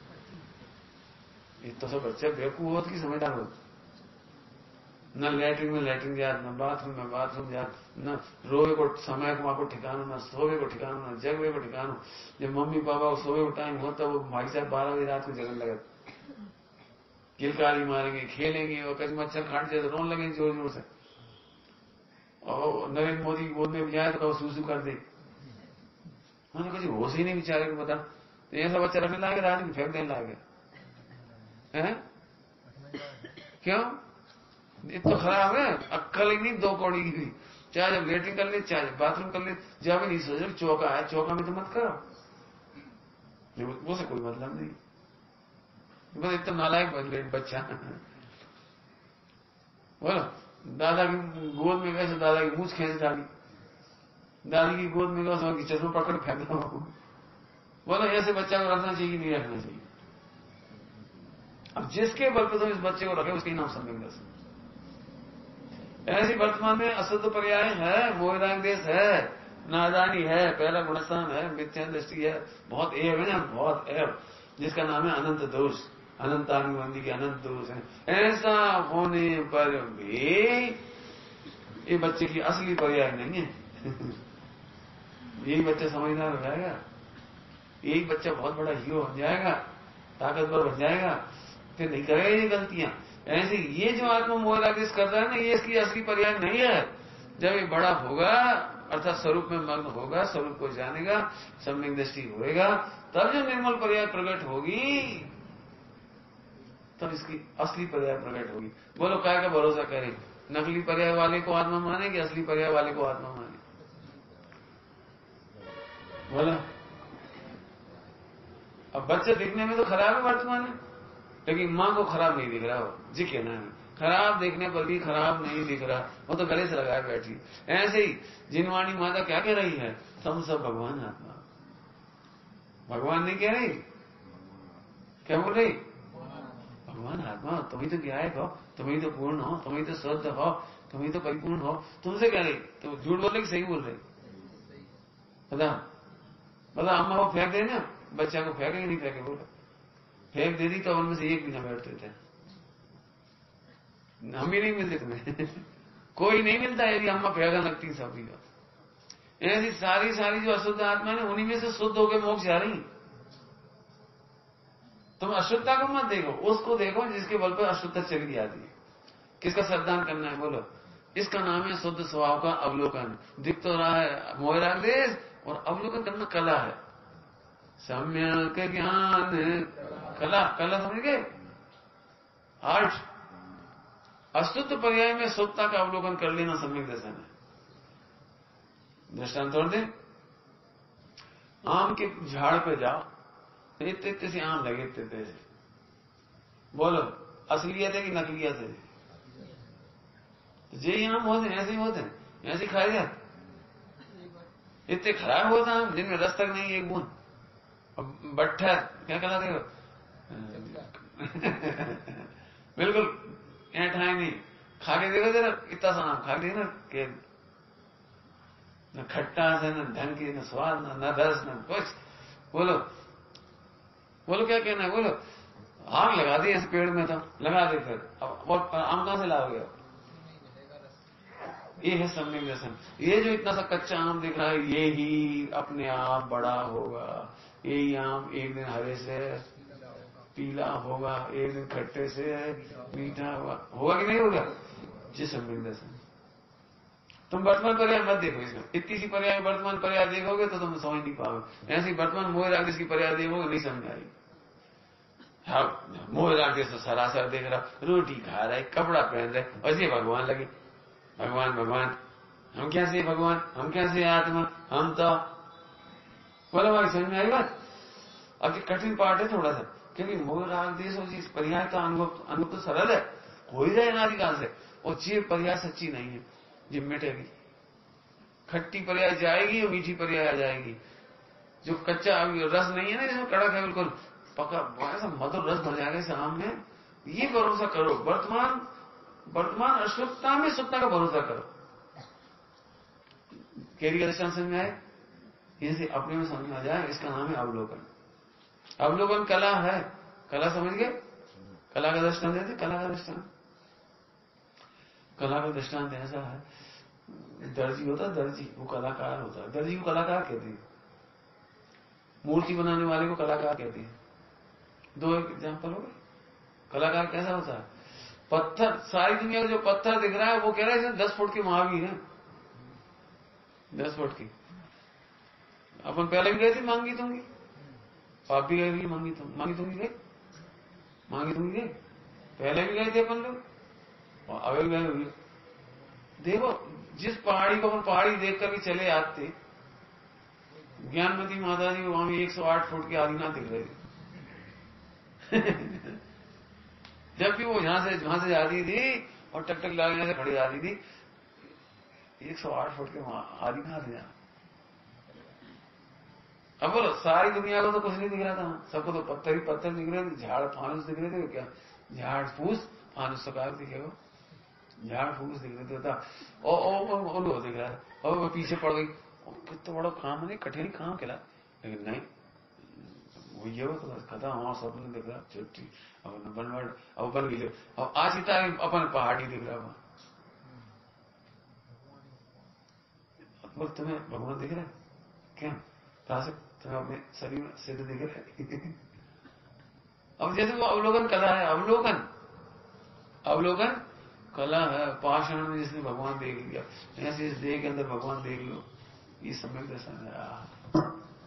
इतना सा बच्चा बेवकूफ हो कि समझदार हो? न लैट्रिन में लैट्रिन याद, न बाथरूम में बाथरूम याद, न रोवे को समय को को ठिकाना, न सोवे को ठिकाना, न जगवे को ठिकाना। जब मम्मी पापा को सोवे को टाइम होता, वो भाई साहब बारह बजे रात को जगन लगे, किलकारी मारेंगे, खेलेंगे, और कभी मच्छर काट जाए तो रोन लगेंगे जोर जोर से, और नरेंद्र मोदी की गोद में भी जाए तो सूसू कर दे। मैंने कुछ होश ही नहीं बेचारे को बता, तो ऐसा बच्चा रखने लागे, रात में फेंक देने लागे हैं? क्यों? ये तो खराब है, अक्कल ही नहीं दो कौड़ी की भी। चाहे जब लेटरिन कर ले, चाहे बाथरूम कर ले, जब नहीं सोच रहे चौका है, चौका में तो मत करो, वो से कोई मतलब नहीं। बस इतना नालायक बच्चा। बोलो, दादा की गोद में गए, दादा की मूछ खींच डाली, दादी की गोद में गए, की चश्मा पकड़ फेंक दो। बोलो, ऐसे बच्चा को रखना चाहिए नहीं रखना चाहिए? अब जिसके बल पर तुम इस बच्चे को रखे, उसके नाम सम्यक दर्शन। ऐसी वर्तमान में अशुद्ध पर्याय है, मोह राग द्वेष है, नादानी है, पहला गुणस्थान है, मिथ्या दृष्टि है, बहुत एव है ना, बहुत एव, जिसका नाम है अनंत दोष, अनंतानुबंधी के अनंत दोष है। ऐसा होने पर भी ये बच्चे की असली पर्याय नहीं है। यही बच्चा समझदार हो जाएगा, यही बच्चा बहुत बड़ा हीरो बन जाएगा, ताकतवर बन जाएगा, फिर नहीं करेगा ये गलतियां। ऐसे ये जो आत्मा मोह राग द्वेष कर रहा है ना, ये इसकी असली पर्याय नहीं है। जब ये बड़ा होगा अर्थात स्वरूप में मग्न होगा, स्वरूप को जानेगा, सम्यक दृष्टि होएगा, तब जो निर्मल पर्याय प्रकट होगी, तब इसकी असली पर्याय प्रकट होगी। बोलो काय का भरोसा करें, नकली पर्याय वाले को आत्मा माने कि असली पर्याय वाले को आत्मा माने? बोलो। अब बच्चे दिखने में तो खराब है वर्तमान में, लेकिन मां को खराब नहीं दिख रहा, हो जी कहना है खराब देखने पर भी खराब नहीं दिख रहा, वो तो गले से लगाए बैठी। ऐसे ही जिनवाणी माता क्या कह रही है, तुम सब भगवान आत्मा। भगवान नहीं कह रही, क्या बोल रही? भगवान आत्मा, तुम ही तो ज्ञायक हो, तुम ही तो पूर्ण हो, तुम ही तो शुद्ध हो, तुम ही तो परिपूर्ण हो। तुमसे कह रही, तो झूठ बोल रही सही बोल रही? बता बता। अम्मा वो फेंक दे ना, बच्चा को फेंके नहीं फेंके? बोला फेंक दे दी तो उनमें से एक भी ना बैठते थे। हम भी नहीं मिलते तुम्हें कोई नहीं मिलता यदि अम्मा फेंका लगती सभी का। ऐसी सारी सारी जो अशुद्ध आत्मा है उन्हीं में से शुद्ध होकर मोक्ष जा रही। तुम अशुद्धता को मत देखो, उसको देखो जिसके बल पर अशुद्धता चली जाती है। किसका श्रद्धान करना है? बोलो। इसका नाम है शुद्ध स्वभाव का अवलोकन। दिख तो रहा है मोह राग द्वेष, और अवलोकन करना कला है। सम्यक ज्ञान कला, कला समझ गए? आर्ट। अशुद्ध पर्याय में शुद्धता का अवलोकन कर लेना सम्यक दर्शन है। दृष्टांत तोड़ दे, आम के झाड़ पे जाओ, इतने इतने से आम लगे, इतने इतने से। बोलो असलियत है कि नकलियत है? जे आम होते हैं, ऐसे ही होते हैं, ऐसे खाए जाते। इतने खराब होता है जिनमें रस तक नहीं एक बूंद। बट्ठर क्या कहलाते हो? बिल्कुल ऐठाए नहीं। खा के देखो जरा, इतना सा आम खा के ना, के न खट्टा से, न ढंग की, न स्वाद, न रस, न कुछ। बोलो बोलो क्या कहना है? बोलो। आग लगा दी इस पेड़ में, तो लगा दे, फिर अब आम कहां से लाओगे? ये है सम्यक दर्शन। ये जो इतना सा कच्चा आम दिख रहा है, ये ही अपने आप बड़ा होगा। यही आम एक दिन हरे से पीला होगा, एक दिन खट्टे से मीठा होगा। होगा कि नहीं होगा? ये सम्यक दर्शन। तुम वर्तमान पर्याय मत देखो इसमें। इतनी सी पर्याय वर्तमान पर्याय देखोगे तो तुम समझ नहीं पाओगे। ऐसी वर्तमान मोह राग द्वेष की पर्याय देखोगे नहीं समझ आएगी। हाँ, मोह राग द्वेष तो सरासर देख रहा, रोटी खा रहे, कपड़ा पहन रहे, और ये भगवान लगे। भगवान भगवान, हम क्या से भगवान, हम क्या से आत्मा, हम तो। बोलो भाई समझ में आई बात? अब कठिन पार्ट है थोड़ा सा, क्योंकि मोह राग द्वेष और इस पर्याय का अनुभव अनुभव तो सरल है, हो ही जाए अनादिकाल से। और ये पर्याय सच्ची नहीं है, ये मिटेगी। खट्टी पर्याय जाएगी और मीठी पर्याय आ जाएगी। जो कच्चा रस नहीं है ना, जिसमें कड़क है बिल्कुल, पका ऐसा मधुर रस भर जाएगा इस आम में। ये भरोसा करो, वर्तमान वर्तमान अशुद्धता में शुद्धता का भरोसा करो। केरी का दृष्टांत समझ में आए? इसे अपने में समझ में आ जाए। इसका नाम है अवलोकन। अवलोकन कला है। कला समझ गए? कला का दृष्टांत देते। कला का दृष्टांत कला का दृष्टांत ऐसा है, दर्जी होता है, दर्जी वो कलाकार होता है। दर्जी को कलाकार कहते हैं, मूर्ति बनाने वाले को कलाकार कहते हैं। दो एग्जाम्पल हो गए। कलाकार कैसा होता है? पत्थर, सारी दुनिया को जो पत्थर दिख रहा है वो कह रहा है दस फुट की महावीर है, दस फुट की। अपन पहले भी गए थे मांगी दूंगी, आप भी गए मांगी तुम मांगी दूंगी गए मांगी दूंगी गए पहले भी गए थे अपन लोग, और अभी गए हुए। देखो जिस पहाड़ी को अपन पहाड़ी देख कर भी चले आते, ज्ञानमती माता जी वहां एक सौ आठ फुट के आदिनाथ दिख रहे थे। जब भी वो यहां से वहां से जाती थी और टक टक लागने से खड़ी जाती थी, एक सौ आठ फुट के आदिनाथ है। अब बोलो सारी दुनिया को तो कुछ नहीं दिख रहा था, सबको तो पत्थर ही पत्थर दिख रहे थे, झाड़ फानुस दिख रहे थे। क्या झाड़ फूस फानुस सकार दिखेगा, झाड़ फूस दिख रहे थे। और दिख रहा है, और वो पीछे पड़ गई। कितना बड़ा काम है, कठिन काम कहला, लेकिन नहीं वो ये वो तो खत्म। हाँ सपने दिख रहा छुट्टी, अब बनवाड़ अब बन गई। अब आज इतना अपन पहाड़ी दिख रहा वहां। बोल तुम्हें भगवान दिख रहा है क्या? कहां से? तुम्हें अपने शरीर में सिद्ध दिख रहा है। अब जैसे वो अवलोकन कला है, अवलोकन अवलोकन कला है। पाषाण में जिसने भगवान देख लिया, ऐसे इस देह के अंदर भगवान देख लो, ये सम्यक दर्शन है।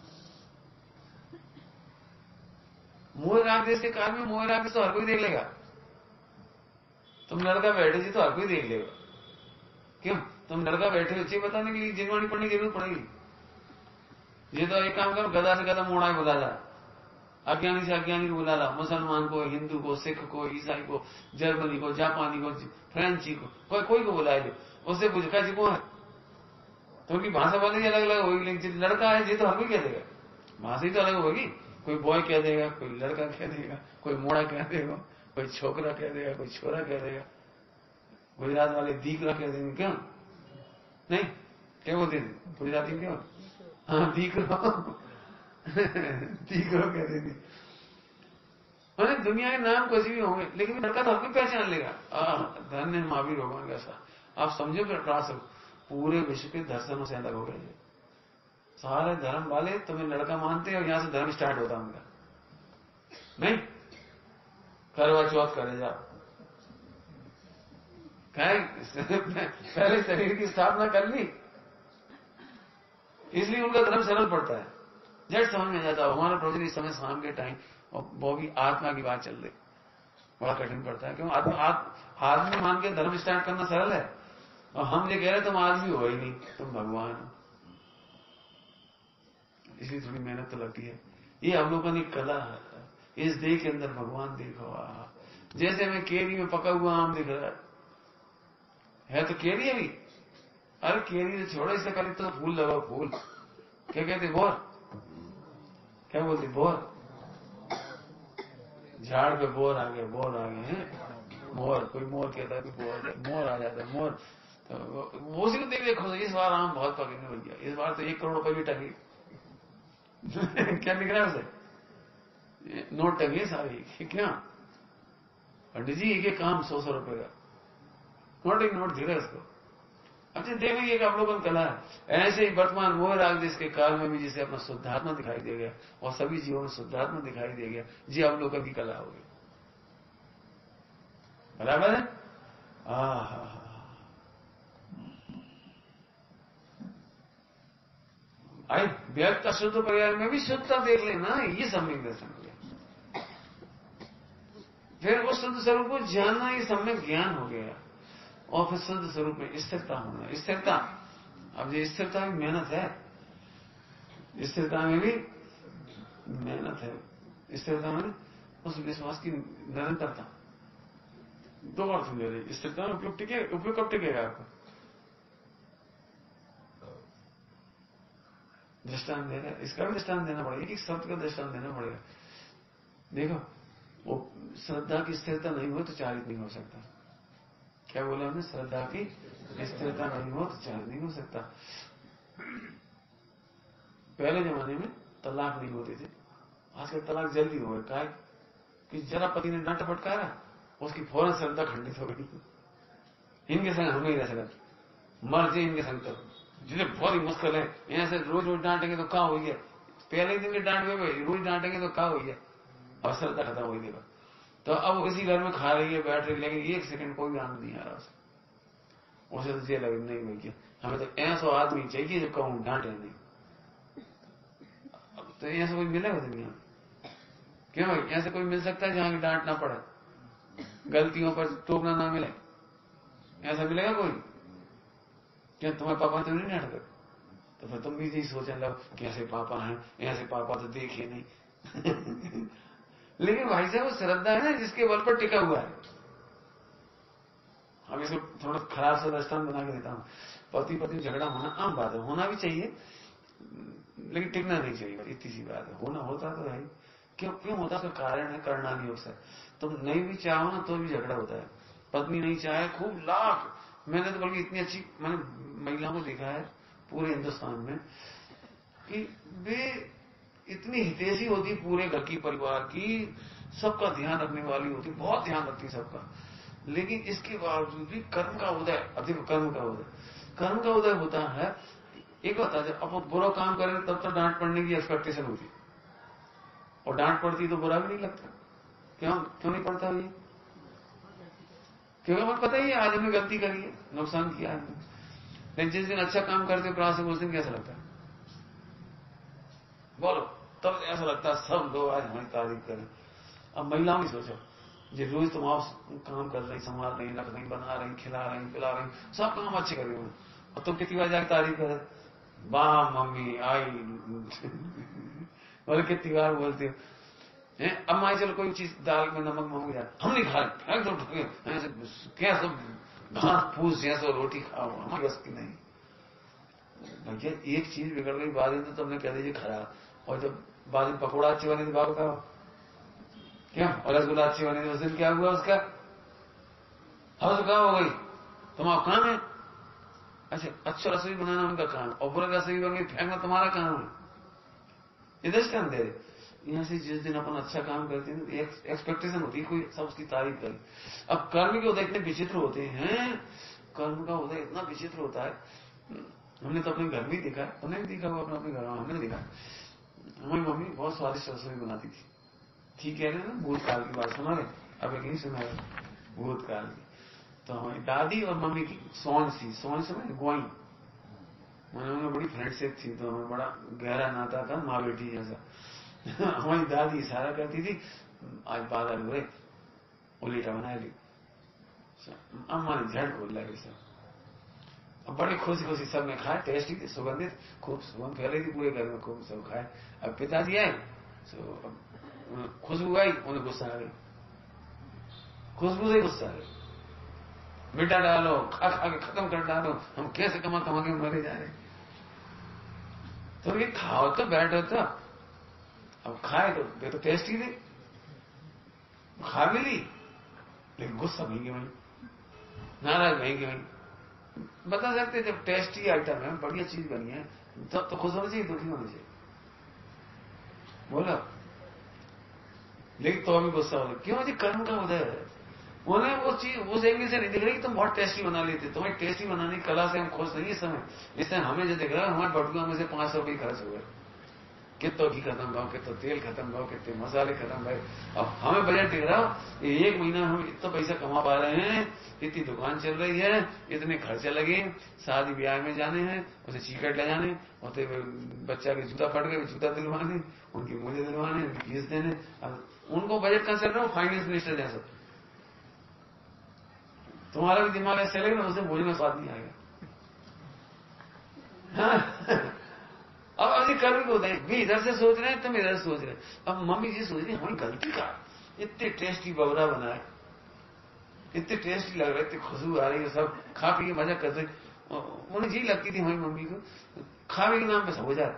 मोह राग देश के काल में मोह राग तो हर कोई देख लेगा। तुम लड़का बैठे जी तो हर कोई देख लेगा। क्यों? तुम लड़का बैठे हो, बताने के लिए जिनवाणी पढ़ने की जरूरत पड़ेगी। ये तो एक काम करो, गदा से गदा मोड़ा बुला ला, अज्ञानी से अज्ञानी को बुला ला, मुसलमान को, हिंदू को, सिख को, ईसाई को, जर्मनी को, जापानी को, फ्रेंची को, कोई कोई को बुला लो, उससे पूछा जी कौन है, तो उनकी भाषा वाले ही अलग अलग होगी। लेकिन लड़का है जी तो हर कोई कह देगा, भाषा ही तो अलग होगी। कोई बॉय कह देगा, कोई लड़का कह देगा, कोई मोड़ा कह देगा, कोई छोकरा कह देगा, कोई छोरा कह देगा। गुजरात वाले दीकरा कह देंगे, क्यों नहीं, क्या बोलते हैं गुजराती, क्यों? हाँ दीकरो दीकरो कह देंगे। मैंने दुनिया के नाम कुछ भी होंगे, लेकिन लड़का तो आपको पहचान लेगा। धन्य महावीर भगवान का सा आप समझो कि ट्रास पूरे विश्व के दर्शनों से अलग हो गए। सारे धर्म वाले तुम्हें लड़का मानते हैं और यहां से धर्म स्टार्ट होता उनका। नहीं, करवा चौथ करे जाओ, पहले शरीर की स्थापना कर ली, इसलिए उनका धर्म सरल पड़ता है, जट समझ में जाता है। हमारा प्रोजेक्ट इस समय शाम के टाइम, और वो भी आत्मा की बात चल रही, बड़ा कठिन पड़ता है। क्यों? आत्मा आदमी मान के धर्म स्टार्ट करना सरल है, और हम ये कह रहे तुम आदमी हो ही नहीं, तुम भगवान हो। इसलिए थोड़ी मेहनत तो लगती है। ये अवलोकन एक कला है। इस देह के अंदर भगवान देखो। जैसे हमें केरी में पका हुआ आम दिख रहा है, है तो केरी अभी, अरे केरी तो छोड़ो, इससे पहले तो फूल लगाओ, फूल क्या कहते, बोर, क्या बोलते, बोर, झाड़ पे बोर आ गए, बोर आ गए हैं, मोर, कोई मोर कहता है, कोई बोर, मोर आ जाता है, मोर। तो उसी को देख देखो, इस बार आम बहुत पकड़ने भैया, इस बार तो एक करोड़ रुपए भी टंगे क्या दिख रहा है उसे, नोट टंगे सारे, क्या पंडित जी एक एक काम सौ सौ रुपए का, नोट एक नोट धीरे उसको। अच्छा देखो, ये एक अवलोकन कला है। ऐसे ही वर्तमान मोह राग जिसके काल में भी जिसे अपना शुद्धात्मा दिखाई दे गया, और सभी जीवों में शुद्धात्मा दिखाई दे गया, जी अवलोकन की कला होगी। बराबर है। आहा, आई व्यक्त अशुद्ध पर्याय में भी शुद्धता देख लेना, ये सम्यक दर्शन हो गया। फिर उस शुद्ध स्वरूप को जानना, ये सम्यक ज्ञान हो गया। और फिर शुद्ध स्वरूप में स्थिरता होना। स्थिरता, अब ये स्थिरता में मेहनत है, स्थिरता में भी मेहनत है। स्थिरता में उस विश्वास की निरंतरता, दो अर्थ ले रहे। स्थिरता में उपयोग टिके, उपयोग कब टिकेगा आपको? दृष्टांत दे रहे, इसका भी दृष्टांत देना पड़ेगा, एक शब्द का दृष्टांत देना पड़ेगा। देखो, वो श्रद्धा की स्थिरता नहीं हो तो चारित नहीं हो सकता। क्या बोला हमने? श्रद्धा की स्थिरता नहीं हो तो चारित नहीं हो सकता। पहले जमाने में तलाक नहीं होते थे, आजकल तलाक जल्दी हो गए। क्या कि जरा पति ने डांटा फटकारा, उसकी फौरन श्रद्धा खंडित हो गई। इनके संग हम नहीं रह सकते, मर जाए इनके संग, तो जिन्हें बहुत ही मुश्किल है। यहाँ से रोज रोज डांटेंगे तो क्या हो गया, पहले दिन के डांट गए, रोज डांटेंगे तो क्या हो गया, और श्रद्धा खत्म हो गई। तो अब इसी घर में खा रही है, बैठ रही, लेकिन एक सेकंड कोई आनंद नहीं आ रहा उसे। उसे तो ये लगे नहीं भैया, हमें तो ऐसा आदमी चाहिए जो कहूं डांटे नहीं। अब तो ऐसा कोई मिलेगा दुनिया में? क्यों भाई, ऐसे कोई मिल सकता है जहां की डांट ना पड़े, गलतियों पर टोकना ना मिले? ऐसा मिलेगा कोई? क्या तुम्हारे पापा तो नहीं डांट कर? तो फिर तुम भी यही सोचने लगो कैसे पापा हैं, ऐसे पापा तो देखे नहीं लेकिन भाई साहब, वो श्रद्धा है ना जिसके बल पर टिका हुआ है। अब इसको थोड़ा खराब सा दृष्टांत बना के देता हूं। पति पत्नी झगड़ा होना आम बात है, होना भी चाहिए, लेकिन टिकना नहीं चाहिए, इतनी सी बात है। होना होता तो है, क्यों क्यों होता? उसका कारण है करना नहीं हो सकता। तुम नहीं भी चाहो ना तो भी झगड़ा होता है। पत्नी नहीं चाहे, खूब लाख, मैंने तो बल्कि इतनी अच्छी मैंने महिलाओं को देखा है पूरे हिंदुस्तान में कि वे इतनी हितैषी होती पूरे घर की, परिवार की, सबका ध्यान रखने वाली होती, बहुत ध्यान रखती सबका। लेकिन इसके बावजूद भी कर्म का उदय, अधिक कर्म का उदय, कर्म का उदय होता है। एक बात है, अब बुरा काम करें तब तो डांट पड़ने की एक्सपेक्टेशन होती, और डांट पड़ती तो बुरा भी नहीं लगता। क्यों क्यों नहीं पड़ता? ये क्योंकि हमें पता ही है आज हमने गलती करी है, नुकसान किया है। लेकिन जिस दिन अच्छा काम करते प्रयास उस दिन कैसा लगता है बोलो? तब ऐसा लगता है सब लोग आज हमारी तारीफ करें। अब महिलाओं की सोचो, जो रोज तुम आप काम कर रही, संभाल रही, रख रही, बना रही, खिला रही, पिला रही, सब काम अच्छे कर रही हो, और तुम कितनी बार जाकर तारीफ करे, वाह मम्मी आई बोले कितनी बार बोलती हो। अब मान चलो कोई चीज दाल में नमक ममक जाए, हम नहीं खा रहे, क्या सब घास फूस जैसा रोटी खाओ, हमारी बस की नहीं। भैया एक चीज बिगड़ गई बाद में तो तुमने कह दीजिए खराब, और जब बाद में पकौड़ा अच्छी बनी थी बात बताओ क्या, और रसगुल्ला अच्छी बनी थी उस दिन क्या हुआ उसका, हर क्या हो गई, तुम्हारा काम है। अच्छा अच्छा रसोई बनाना उनका काम, और बुरा रसोई बन गई फेंकना तुम्हारा काम है। इधर काम दे रहे यहाँ से जिस दिन अपन अच्छा काम करते हैं एक एक्सपेक्टेशन होती है कोई सब उसकी तारीफ करे। अब कर्म के उदय इतने विचित्र होते हैं, कर्म का उदय इतना विचित्र होता है, हमने तो अपने घर में ही देखा है, तुमने भी देखा होगा अपने अपने घर में, हमने देखा। हमारी मम्मी बहुत स्वादिष्ट रसोई बनाती थी, ठीक कह रहे हैं ना, भूतकाल की बात सुना रहे, अब एक नहीं सुना रहे भूतकाल की। तो हमारी दादी और मम्मी की सोन सी सोन से मैंने गोई मैंने उन्हें बड़ी फ्रेंडशिप थी, तो हमें बड़ा गहरा नाता था, माँ बेटी जैसा। हमारी दादी इशारा करती थी, आज बादल हुए उलीटा बना ली, अम्मा ने झट बोल लगे सब, अब बड़ी खुशी खुशी सब ने खाए, टेस्टी थी, सुगंधित, खूब सुगंध फैल रही थी पूरे घर में, खूब सब खाए। अब पिताजी आए तो खुशबू आई, उन्हें गुस्सा आ गई, खुशबू से गुस्सा आ गई, बेटा डालो खा खा के खत्म कर डालो, हम कैसे कमा कमा के मरे जा रहे। तो ये खाओ तो बैठो तो, अब खाए तो ये तो टेस्टी थी, खा भी ली, लेकिन गुस्सा वहीं के वहीं, नाराज वहीं के वहीं। बता सकते जब टेस्टी आइटम है, बढ़िया चीज बनी है, तो, तो खुश होना चाहिए, दुखी होना चाहिए, बोलो। लेकिन तो अभी गुस्सा हो, क्यों जी कर्म का उदय है, उन्हें वो चीज उस एंगल से नहीं दिख रही, तुम बहुत टेस्टी बना लेते, तुम्हें टेस्टी बनाने की कला से हम खुश नहीं इस समय। इस समय हमें जो दिख रहा है हमारे बटुआ में से पांच सौ रुपये खर्च हो गए, कितो घी खत्म भाव, कितो तेल खत्म भाव, कितने मसाले खत्म भाई। अब हमें बजट दिख रहा हो, एक महीना हम इतना पैसा कमा पा रहे हैं, इतनी दुकान चल रही है, इतने खर्चे लगे, शादी ब्याह में जाने हैं, उसे चीकट ले जाने, और बच्चा के जूता फट गए जूता दिलवाने, उनकी मोजे दिलवाने, उनकी फीस देने। अब उनको बजट कहां चल रहा हो, फाइनेंस मिनिस्टर जैसा। तुम्हारा भी दिमाग ऐसे चलेगा ना, उसे भोजन में स्वाद नहीं आएगा। हाँ? अब अभी कर्म को होता है, भी इधर से सोच रहे हैं, तुम इधर सोच रहे हैं। अब मम्मी जी सोच रही है हमारी गलती का, इतने टेस्टी बबरा बनाए, इतने टेस्टी लग रहे, इतनी खुशबू आ रही है, सब खा पी के मजा कर रहे। उन्हें जी लगती थी हमारी मम्मी को, खावे के नाम पे सब हो जाए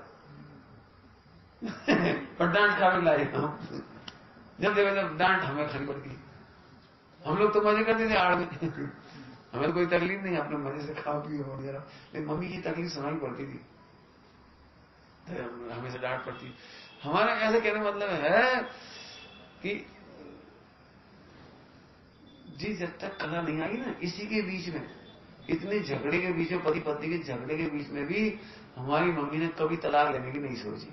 और डांट खावे लाई हम, जब देखो जब डांट हमें खानी पड़ती। हम लोग तो मजे करते थे आड़ में हमें कोई तकलीफ नहीं, अपने मजे से खाओ पियो हो जरा, लेकिन मम्मी की तकलीफ सुनाई पड़ती थी, हमें डांट पड़ती। हमारा ऐसे कहने मतलब है कि जी जब तक कला नहीं आई ना, इसी के बीच में, इतने झगड़े के बीच में, पति पत्नी के झगड़े के बीच में भी हमारी मम्मी ने कभी तलाक लेने की नहीं सोची।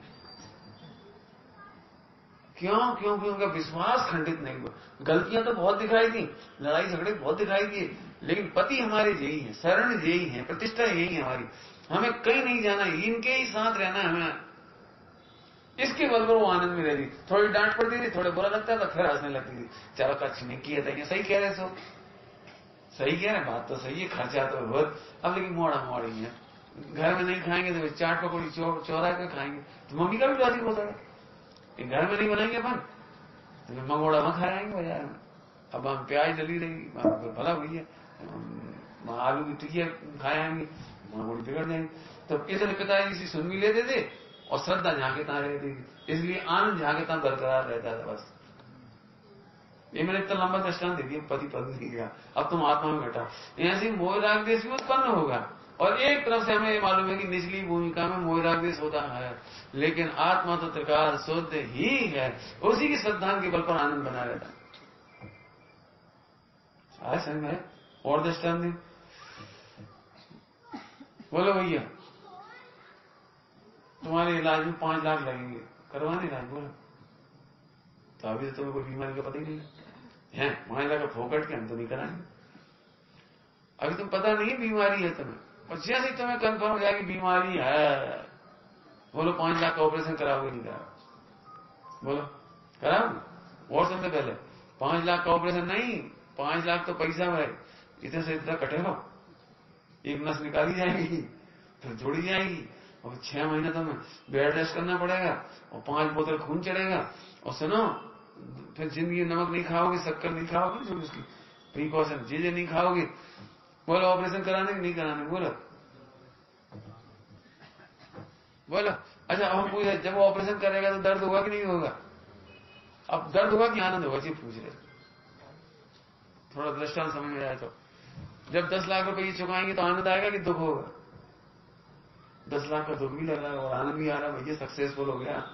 क्यों? क्योंकि उनका विश्वास खंडित नहीं हुआ। गलतियां तो बहुत दिखाई थी, लड़ाई झगड़े बहुत दिखाई दिए, लेकिन पति हमारे यही है, शरण यही है, प्रतिष्ठा यही है हमारी, हमें कहीं नहीं जाना, इनके ही साथ रहना है हमें। इसके बल पर वो आनंद में रहती, थोड़ी डांट पड़ती थी, थोड़ा बुरा लगता था, फिर हंसने लगती थी, चलो अच्छी नहीं किया था, सही कह रहे सो, सही कह रहे, बात तो सही है, खर्चा तो बहुत। अब लेकिन मोड़ा मोड़ी है, घर में नहीं खाएंगे तो चाट पकौड़ी चौराहे पे खाएंगे, तो मम्मी का भी लॉजिक होता है, घर में नहीं बनाएंगे अपन तो मंगोड़ा वहां खा आएंगे बाजार में। अब हम प्याज डली रही भला हुई है, आलू की टिकिया खाए आएंगे, मंगोड़ी बिगड़ जाएंगे। तो इसलिए पिताजी से सुन भी लेते थे और श्रद्धा जहां के तहां रहती थी, इसलिए आनंद जहां के तहां बरकरार रहता था। बस ये मैंने इतना लंबा दृष्टांत दे दिया पति पत्नी का, अब तुम आत्मा में घटा, ऐसे मोह राग देश भी उत्पन्न होगा। और एक तरफ से हमें ये मालूम है कि निचली भूमिका में मोह राग देश होता है, लेकिन आत्मा तो त्रिकाल शुद्ध ही है, उसी की श्रद्धा के बल पर आनंद बना रहता है। आज समझ में और दृष्टांत दे, बोलो भैया तुम्हारे इलाज में पांच लाख लगेंगे, करवाने इलाज, बोलो। तो अभी तो तुम्हें कोई बीमारी का पता ही नहीं है, पांच लाख का फोकट के हम तो नहीं कराएंगे, अभी तुम पता नहीं बीमारी है तुम्हें, और जैसे ही तुम्हें कंफर्म हो जाएगी बीमारी है, बोलो पांच लाख का ऑपरेशन कराओगे नहीं करा? बोलो कराओगे? और सबसे पहले पांच लाख का ऑपरेशन नहीं, पांच लाख तो पैसा है, इतने से इतना कटेगा, एक नस निकाली जाएगी, फिर जोड़ी जाएगी, और छह महीने तो हमें बेड रेस्ट करना पड़ेगा, और पांच बोतल खून चढ़ेगा, और सुनो फिर जिंदगी नमक नहीं खाओगे, शक्कर नहीं खाओगे, जो उसकी प्रिकॉशन चीजें नहीं खाओगे। बोलो ऑपरेशन कराने की नहीं कराने? बोलो बोलो। अच्छा हम पूछे जब वो ऑपरेशन करेगा तो दर्द होगा कि नहीं होगा? अब दर्द होगा कि आनंद होगा? जी पूछ रहे, थोड़ा दृष्टांत समझ में आया तो। जब दस लाख रुपए चुकाएंगे तो आनंद आएगा कि दुख होगा? दस लाख का दुख भी लग रहा है और आनंद भी आ रहा है, भैया सक्सेसफुल हो गया।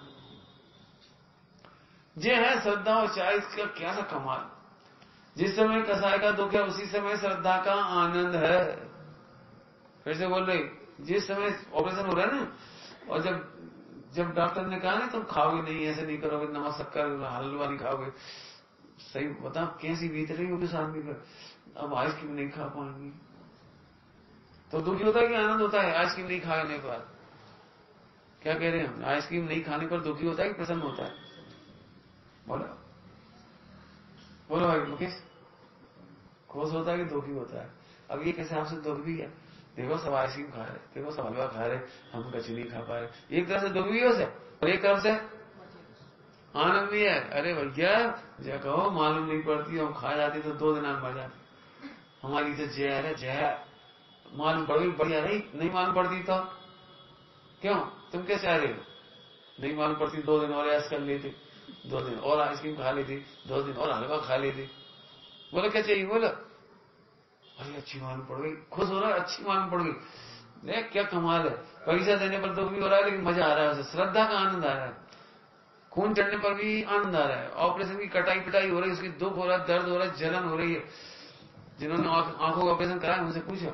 ये है श्रद्धा और चाइस का क्या सा कमाल। जिस समय कसाय का दुख है उसी समय श्रद्धा का आनंद है। फिर से बोल रहे, जिस समय ऑपरेशन हो रहा है ना, और जब जब डॉक्टर ने कहा ना तुम खाओगे नहीं, ऐसे नहीं करोगे, नमक शक्कर हलवा नहीं खाओगे, सही बता कैसी बीत रही होगी उस आदमी पर, अब आइसक्रीम नहीं खा पाएंगे तो दुखी होता है कि आनंद होता है? आइसक्रीम नहीं खाने पर क्या कह रहे हैं? आइसक्रीम नहीं खाने पर दुखी होता है कि प्रसन्न होता है? बोलो बोलो भाई मुकेश, खुश होता है कि दुखी होता है? अब ये कैसे आपसे दुख भी है, देखो सब आइसक्रीम खा रहे, देखो सब हलवा खा रहे, हम कच्ची नहीं खा पा रहे। एक तरफ से दुख भी हो से और एक तरफ से आनंद भी है। अरे भैया जय कहो मालूम नहीं पड़ती, हम खा जाती तो दो दिन हम मर जाते, हमारी तो जय है जय। मालूम पड़ गई बढ़िया, नहीं नहीं मालूम पड़ती तो क्यों तुम कैसे आ रहे हो? नहीं मालूम पड़ती दो दिन और ऐस कर लेती, दो दिन और आइसक्रीम खा लेती, दो दिन और हलवा खा लेती। बोलो क्या चाहिए? बोलो अरे अच्छी मालूम पड़ गई, खुश हो रहा है, अच्छी मालूम पड़ गई। देख क्या कमाल है, पैसा देने पर दुख भी हो रहा है लेकिन मजा आ रहा है उसे, श्रद्धा का आनंद आ रहा है। खून चढ़ने पर भी आनंद आ रहा है, ऑपरेशन की कटाई पिटाई हो रही है, उसकी दुख हो रहा है, दर्द हो रहा है, जलन हो रही है। जिन्होंने आंखों का ऑपरेशन कराया उनसे पूछो,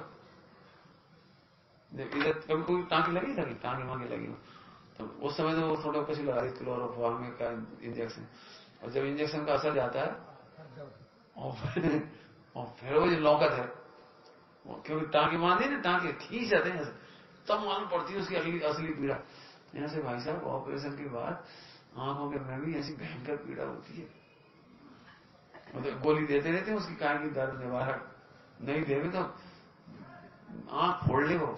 इधर कभी कोई टांकी लगी लगी टांकी मांगे लगी तो उस समय तो वो थोड़ा कुछ लगा रही क्लोरोफॉर्म का इंजेक्शन, और जब इंजेक्शन का असर जाता है और फिर वो जो लौकत है, क्योंकि टांके बांधे ना, टांके खींच जाते हैं तब मालूम पड़ती है उसकी अगली असली पीड़ा। यहाँ से भाई साहब ऑपरेशन के बाद आंखों के में भी ऐसी भयंकर पीड़ा होती है, मतलब गोली देते रहते हैं उसकी काय की दर्द निवारक, नहीं देवे तो आंख फोड़ ले। वो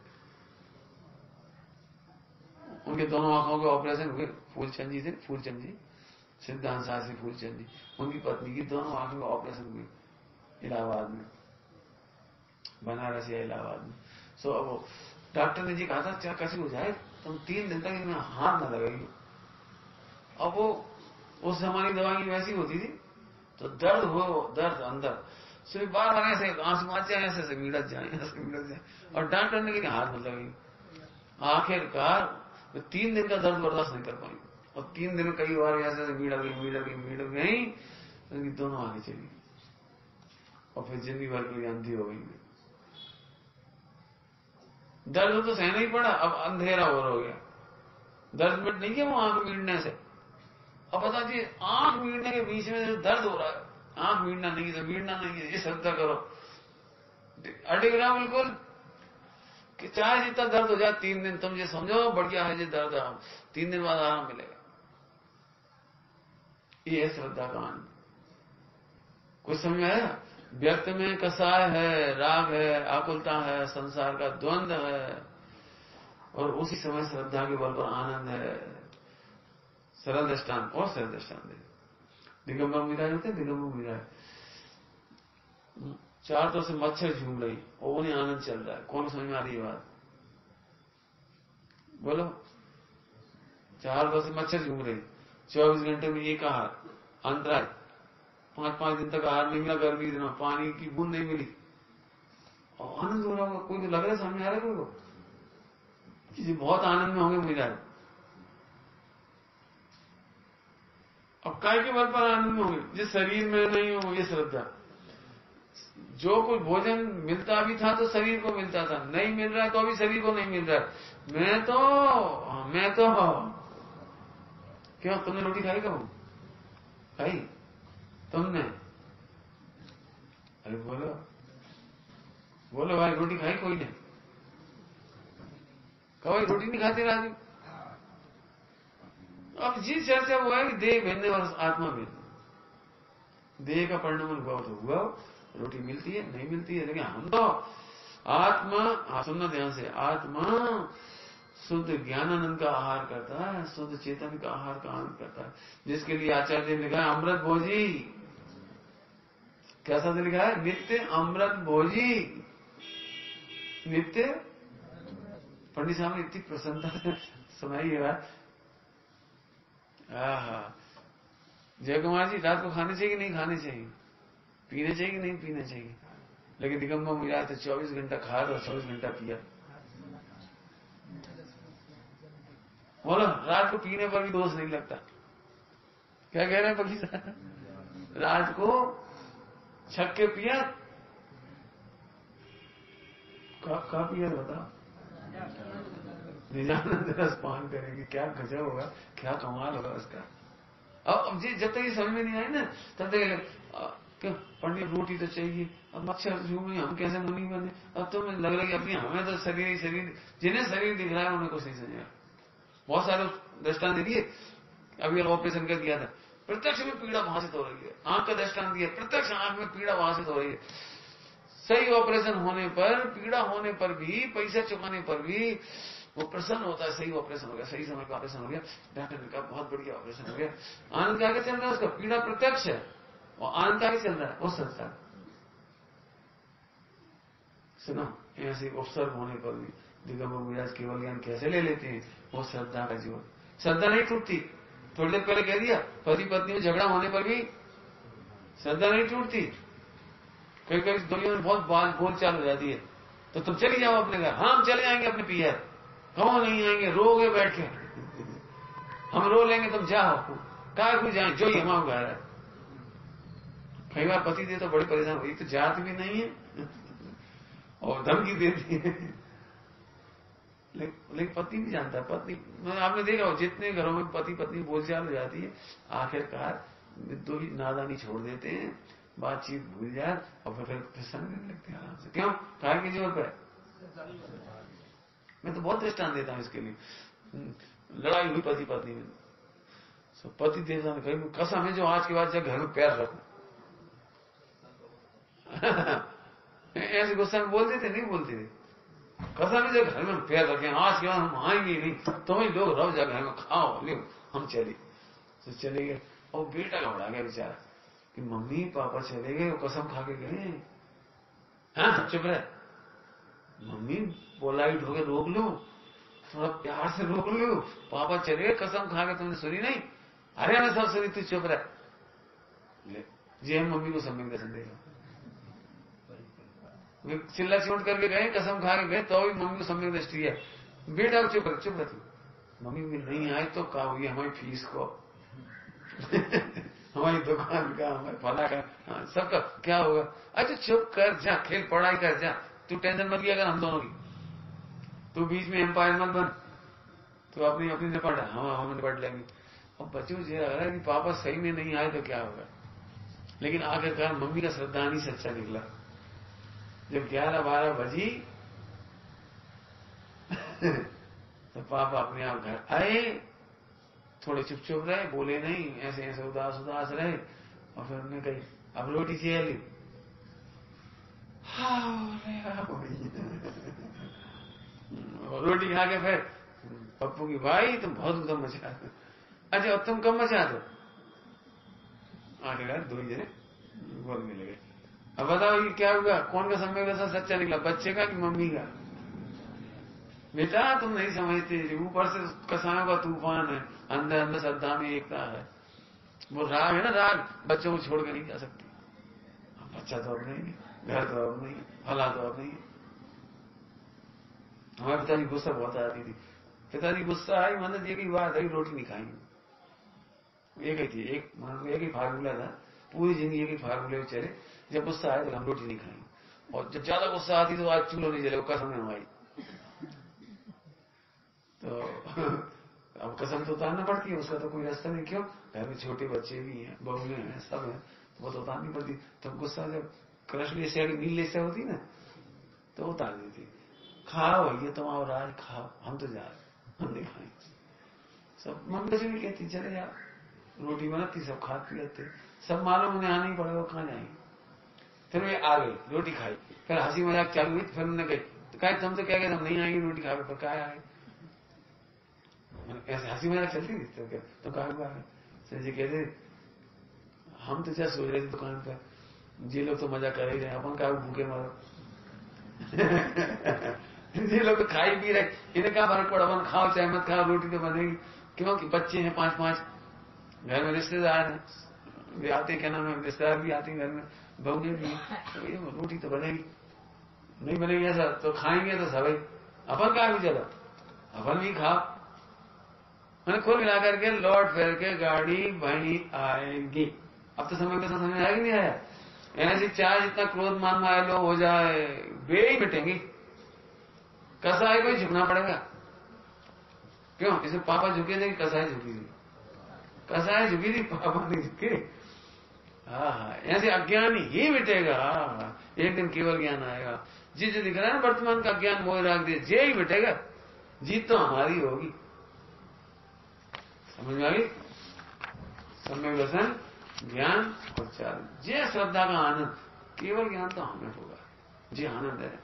उनके दोनों आंखों के ऑपरेशन हुए, फूलचंद जी थे, फूलचंद जी सिद्धांत शास्त्री फूलचंद जी, उनकी पत्नी की दोनों आंखों का ऑपरेशन हुए इलाहाबाद में, बनारस या इलाहाबाद में। सो अब डॉक्टर ने जी कहा था क्या कैसे हो जाए तुम तीन दिन तक इनमें हाथ न लगाइए। अब वो उस जमाने की दवाई वैसी होती थी तो दर्द हो, दर्द अंदर सिर्फ बार बार ऐसे आंसू आ जाए, ऐसे ऐसे मिड़त जाए, ऐसे मिड़त जाए, और डॉक्टर ने कहा हाथ मत लगाइए। आखिरकार तीन दिन का दर्द बर्दाश्त नहीं कर पाई, और तीन दिन कई बार ऐसे ऐसे मिड़ गई मिड़ गई मिड़ गई, उनकी दोनों आगे चली और फिर जिंदगी भर के लिए अंधी हो गई। दर्द तो सहना ही पड़ा, अब अंधेरा और हो गया, दर्द मिट नहीं किया वो आंख मीड़ने से। अब बता जी आंख मीड़ने के बीच में जो दर्द हो रहा है, आंख मीड़ना नहीं है, मीड़ना नहीं है, ये श्रद्धा करो, अटक रहा बिल्कुल कि चाहे जितना दर्द हो जाए तीन दिन तुम ये समझो बढ़िया है, ये दर्द आराम, तीन दिन बाद आराम मिलेगा। ये है श्रद्धा का आनंद। कुछ समझ में आया? व्यक्त में कसाय है, राग है, आकुलता है, संसार का द्वंद्व है, और उसी समय श्रद्धा के बल पर आनंद है। सरल दृष्टांत और सरल दृष्टांत है, दिगंबर मिराज होते हैं, दिगंबर मिराज चार तरफ से मच्छर झूम रही और उन्हें आनंद चल रहा है। कौन समझ में आ रही है बात? बोलो। चार तरफ से मच्छर झूम रही, चौबीस घंटे में एक आहार, अंतराय, पांच पांच दिन तक आहार नहीं मिला, गर्मी दिनों पानी की बूंद नहीं मिली, और आनंद हो रहा होगा। कोई तो लग रहा है सामने आ रहा है कोई को किसी बहुत आनंद में होंगे मिराज। अब काय के बल पर आनंद में होंगे? जिस शरीर में नहीं हो ये श्रद्धा। जो कुछ भोजन मिलता भी था तो शरीर को मिलता था, नहीं मिल रहा है तो अभी शरीर को नहीं मिल रहा है। मैं तो मैं तो क्यों तुमने रोटी खाई कब खाई तुमने? अरे बोलो बोलो भाई रोटी खाई कोई नहीं? कहो भाई रोटी नहीं खाते राजू। अब जी चर्चा हुआ है कि देह भिन्न और आत्मा भिन्न। देह का परिणाम अनुभव तो हुआ, रोटी मिलती है नहीं मिलती है, लेकिन हम तो आत्मा, सुनना ध्यान से, आत्मा शुद्ध ज्ञानानंद का आहार करता है, शुद्ध चेतन का आहार का आनंद करता है, जिसके लिए आचार्य ने लिखा है अमृत भोजी। कैसा से लिखा है? नित्य अमृत भोजी, नित्य। पंडित साहब ने इतनी प्रसन्नता से सुनाई है बात। जय कुमार जी, रात को खाने चाहिए कि नहीं खाने चाहिए, पीने चाहिए कि नहीं पीने चाहिए? लेकिन दिगंबर मिला तो चौबीस घंटा खाया और चौबीस घंटा पिया। बोलो रात को पीने पर भी दोष नहीं लगता। क्या कह रहे हैं पकी साहब? रात को छक्के पिया, का पिया बताओ? निजानंद रस पान करेंगे, क्या गजब होगा, क्या कमाल होगा उसका। अब जी जब तक ये समझ में नहीं आई ना, तब तक क्यों पंडित रोटी तो चाहिए, अब मच्छर में हम कैसे मुनि बने। अब तो लग रहा है अपनी हमें तो शरीर ही शरीर, जिन्हें शरीर दिख रहा है उन्हें कुछ नहीं समझा। बहुत सारे दृष्टांत दे दिए। अभी ऑपरेशन कर दिया था, प्रत्यक्ष में पीड़ा भाषित हो रही है। आंख का दृष्टांत दिया, प्रत्यक्ष आंख में पीड़ा भाषित हो रही है। सही ऑपरेशन होने पर, पीड़ा होने पर भी, पैसे चुकाने पर भी वो प्रसन्न होता है। सही ऑपरेशन हो गया, सही समय का ऑपरेशन हो गया, डॉक्टर ने कहा बहुत बढ़िया ऑपरेशन हो गया। आनंद आगे चल रहा है उसका, पीड़ा प्रत्यक्ष है और आनंद आगे चल रहा है वो संसार। सुनो, ऐसे उपसर्ग होने पर भी दिगंबर महाराज केवल ज्ञान कैसे ले लेते हैं? वो श्रद्धा का जीवन, श्रद्धा नहीं टूटती। थोड़ी देर पहले कह दिया, पति पत्नी में झगड़ा होने पर भी श्रद्धा नहीं टूटती। कई कई दुनिया में बहुत बात बोल चाल हो जाती है, तो तुम चले जाओ अपने घर। हाँ हम चले आएंगे अपने पियर, कौन नहीं आएंगे, रोगे बैठ के, हम रो लेंगे, तुम जाओ, काय को जाए, जो ही हमारा घर है। कई बार पति दे तो बड़ी परेशान हुई, तो जात भी नहीं है और धमकी देती है। लेकिन पति भी जानता है, पत्नी, मैं आपने देखा हो जितने घरों में पति पत्नी बोलचाल हो जाती है, आखिरकार दो ही नादानी छोड़ देते हैं, बातचीत भूल जाए और फिर प्रसन्न करने लगते हैं आराम से। क्यों? काय की जरूरत है? मैं तो बहुत दृष्टांत देता हूं इसके लिए। लड़ाई हुई पति पत्नी में, सो पति देवता ने कही कसम है जो आज के बाद जब घर में पैर रखो। ऐसे गुस्सा में बोल देते नहीं बोलते थे, कसम है जो घर में पैर रखे आज के बाद हम आएंगे नहीं, तुम्हें लोग रहो जा घर में, खाओ लियो, हम चले। तो चले गए और बेटा घबरा गया बेचारा कि मम्मी पापा चले गए, वो कसम खा के गए। हाँ चुप रहे, मम्मी पोलाइट हो गए, रोक लो, थोड़ा प्यार से रोक लो, पापा चले गए कसम खा के, तुमने सुनी नहीं? अरे मैं सब सुनी, तू चुप रहे। जी हम मम्मी को सम्यक दर्शन देगा, चिल्ला चिमट करके गए, कसम खा के गए, तो भी मम्मी को सम्यक दृष्टि है। बेटा चुप रहे, चुप रहे तू, मम्मी भी नहीं आए तो क्या होगी हमारी फीस को, हमारी दुकान का, हमारे फला का, हाँ, सबका क्या होगा? अच्छा चुप कर जा, खेल पढ़ाई कर जा, तू टेंशन मत लिया कर हम दोनों की, तू बीच में एम्पायर मत बन, तो अपनी अपनी निपट, हम हम निपट लेंगे। अब बच्चों मुझे लग रहा है कि पापा सही में नहीं आए तो क्या होगा, लेकिन आखिरकार मम्मी का श्रद्धा नहीं सच्चा निकला। जब ग्यारह बारह बजी तो पापा अपने आप घर आए, थोड़े चुप चुप रहे, बोले नहीं, ऐसे ऐसे उदास उदास रहे, और फिर उन्होंने कही अब रोटी चाहिए ली। रोटी खा के फिर पप्पू की भाई तुम बहुत उदम मचा दो। अच्छा अब तुम कम मचा दो, आखिरकार दो ही जने बोलने लगे। अब बताओ ये क्या हुआ, कौन का सम्यक दर्शन सच्चा निकला, बच्चे का कि मम्मी का? बेटा तुम नहीं समझते, ऊपर से कसायों का तूफान है, अंदर अंदर श्रद्धा में एकता है। वो राग है ना, राग बच्चों को छोड़ के नहीं जा सकती। बच्चा तो अब नहीं है, घर तो अब नहीं है, फला तो अब नहीं है। हमारे पिताजी गुस्सा बहुत आती थी, पिताजी गुस्सा आई मतलब एक ही बात है, रोटी नहीं खाएंगे, एक ही थी, एक एक ही फार्मूला था, पूरी जिंदगी एक ही फार्मूले में चले, जब गुस्सा आए तो हम रोटी नहीं खाएंगे, और जब ज्यादा गुस्सा आती तो आज चूल्हा नहीं जले, कसम है हमारी। तो अब कसम तो उतारना पड़ती है, उसका तो कोई रास्ता नहीं। क्यों? घर में छोटे बच्चे भी हैं, बहुएं हैं, सब हैं, वो तो उतारनी पड़ती। तब गुस्सा जब क्रश लेसे नील लेसे होती ना, तो उतार देती, खाओ ये तुम और राज खाओ, हम तो जा रहे, हम नहीं खाएंगे। सब मम्मी कुछ नहीं कहती, चले जाओ, रोटी बनाती, सब खा पी लेते, सब मालूम उन्हें आना ही पड़ेगा, कहाँ जाएंगे। फिर वे आ गई, रोटी खाई, फिर हंसी मजाक चालू हुई, फिर उन्होंने कही तो कहा तुम तो क्या कहते हम नहीं आएंगे रोटी खा पर क्या आए, ऐसे हंसी मजाक चलती थी। तो क्या तो कहा सर जी कहते हम तो क्या सोच रहे थे दुकान पर, ये लोग तो मजा कर ही रहे, अपन का भूखे मरो। ये लोग तो खाई पी रहे, इन्हें क्या फर्क पड़ा, अपन खाओ चाहे मत खाओ, रोटी तो बनेगी। क्योंकि बच्चे हैं पांच पांच, घर में रिश्तेदार हैं, वे आते क्या नाम है, रिश्तेदार भी आते हैं घर में, बहुने भी, तो ये रोटी तो बनेगी, नहीं बनेगी ऐसा तो खाएंगे तो सभी, अपन का भी चलो अपन भी खाओ। मैंने कुल मिलाकर के लौट फेर के गाड़ी वहीं आएगी। अब तो समय का समझ आया कि नहीं आया, ऐसी चाहे जितना क्रोध मान माया लो हो जाए, वे ही मिटेंगी। कसाई को ही झुकना पड़ेगा। क्यों, इसे पापा झुके थे कि कसाई झुकी थी? कसाई झुकी थी, पापा नहीं झुके। हाँ हाँ, ऐसे अज्ञान ही मिटेगा। हाँ, एक दिन केवल ज्ञान आएगा। जी जो दिख रहा है ना वर्तमान का ज्ञान मोह राग दे, जे ही मिटेगा, जीत तो हमारी होगी। समझ में आ गई? सम्यक दर्शन, ज्ञान और चार, जे श्रद्धा का आनंद, केवल ज्ञान तो हमें होगा, जी आनंद है।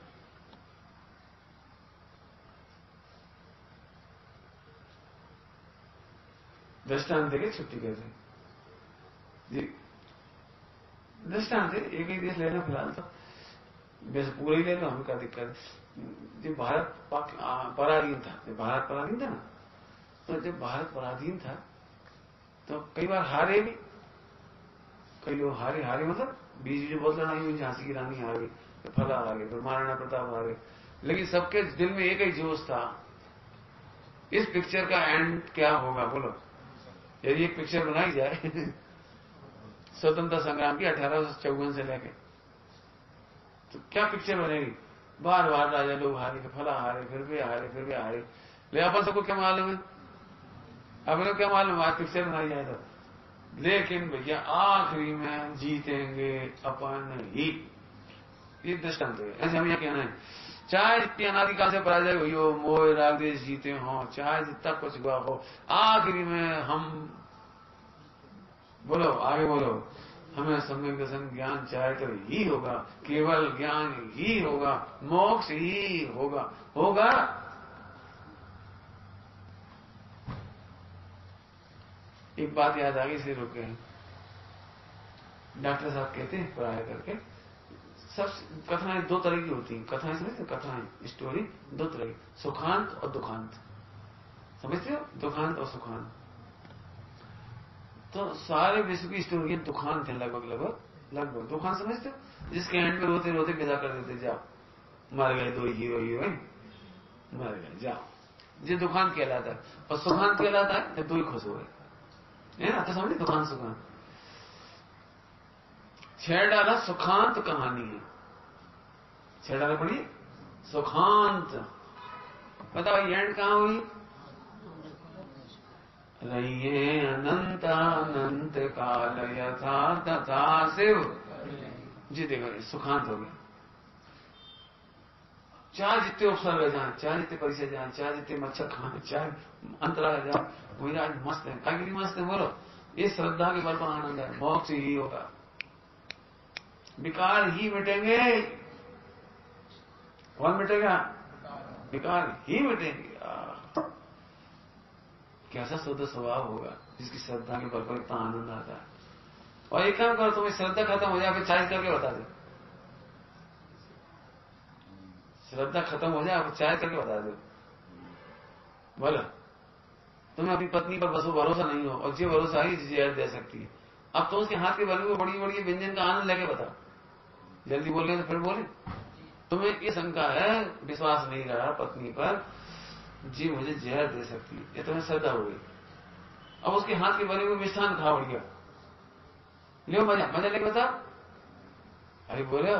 दृष्टांत देखे छुट्टी कैसे जी, दृष्टांत एक ही देश लेना फिलहाल तो, वैसे पूरा ही ले लो, हमें क्या दिक्कत है। जब भारत पराधीन था, जब भारत पराधीन था ना, तो जब भारत पराधीन था तो कई बार हारे भी, कई लोग हारे हारे मतलब बीच बीच बहुत लड़ाई हुई, झांसी की रानी हार गई, फिर फला हार गए, फिर महाराणा प्रताप हार गए, लेकिन सबके दिल में एक ही जोश था, इस पिक्चर का एंड क्या होगा बोलो। यदि एक पिक्चर बनाई जाए स्वतंत्रता संग्राम की अठारह सौ चौवन से लेके, तो क्या पिक्चर बनेगी? बार बार राजा लोग हारे, फला हारे, फिर भी हारे, फिर भी हारे, ले अपन सबको क्या मालूम है, अब लोग क्या मालूम आज पिक्चर बनाई जाए तो, लेकिन भैया आखिरी में जीतेंगे अपन ही। ये दृष्टांत है, ऐसे हमें कहना है, चाहे जितनी अनादिकाल से पराजय हुई हो, मोह राग देश जीते हो, चाहे जितना कुछ हुआ हो, आखिरी में हम बोलो, आगे बोलो, हमें सम्यक दर्शन ज्ञान चाहे तो ही होगा, केवल ज्ञान ही होगा, मोक्ष ही होगा। होगा एक बात याद आ गई इसलिए रुके हैं। डॉक्टर साहब कहते हैं पढ़ाया करके, सब कथाएं दो तरह की होती हैं, कथाएं समझते, कथाएं स्टोरी दो तरह की, सुखांत और दुखांत, समझते हो, दुखांत और सुखांत। तो सारे विश्व की स्टोरी दुखांत है, लगभग लगभग लगभग दुखांत समझते हो, जिसके एंड में रोते रोते विदा कर देते, जाओ मर गए दो हीरो हीरोइन, मर गए जाओ, ये दुखांत कहलाता है। और सुखांत कहलाता है जब दो ही खुश हो गए, है ना, तो समझे दुखांत सुखांत। छह डाला सुखांत कहानी है, छह डाला पढ़िए सुखांत, बताओ एंड कहां हुई? रहिए अनंत अनंत काल यथा तथा शिव जी, देखो सुखांत हो गया। चाहे जितने उपसर्ग जाए, चाहे जितने परिचय जाए, चाहे जितने मच्छर खाए, चाहे अंतराल जाए, वही आज मस्त है। क्या के लिए मस्त है बोलो? ये श्रद्धा के बल पर आनंद है, मोक्ष ही होगा, विकार ही मिटेंगे। कौन मिटेगा? विकार ही मिटेंगे। कैसा शुद्ध स्वभाव होगा जिसकी श्रद्धा के बल पर इतना आनंद आता है। और एक काम करो, तुम्हें श्रद्धा खत्म हो जाए, फिर चार्ज करके बता दो, श्रद्धा खत्म हो जाए, आप चार्ज करके बता दो, बोला तुम्हें अपनी पत्नी पर बसो भरोसा नहीं हो, और जो भरोसा ही जहर दे सकती है, अब तो उसके हाथ के बल में बड़ी बड़ी व्यंजन का आनंद लेके बताओ, जल्दी बोल रहे तो फिर बोले। तुम्हें ये शंका है, विश्वास नहीं रहा पत्नी पर, जी मुझे जहर दे सकती है, ये तुम्हें श्रद्धा हो गई। अब उसके हाथ के बने हुए मिष्ठान खा उड़ गया, लियो मजा मजा लेके बता, अरे बोले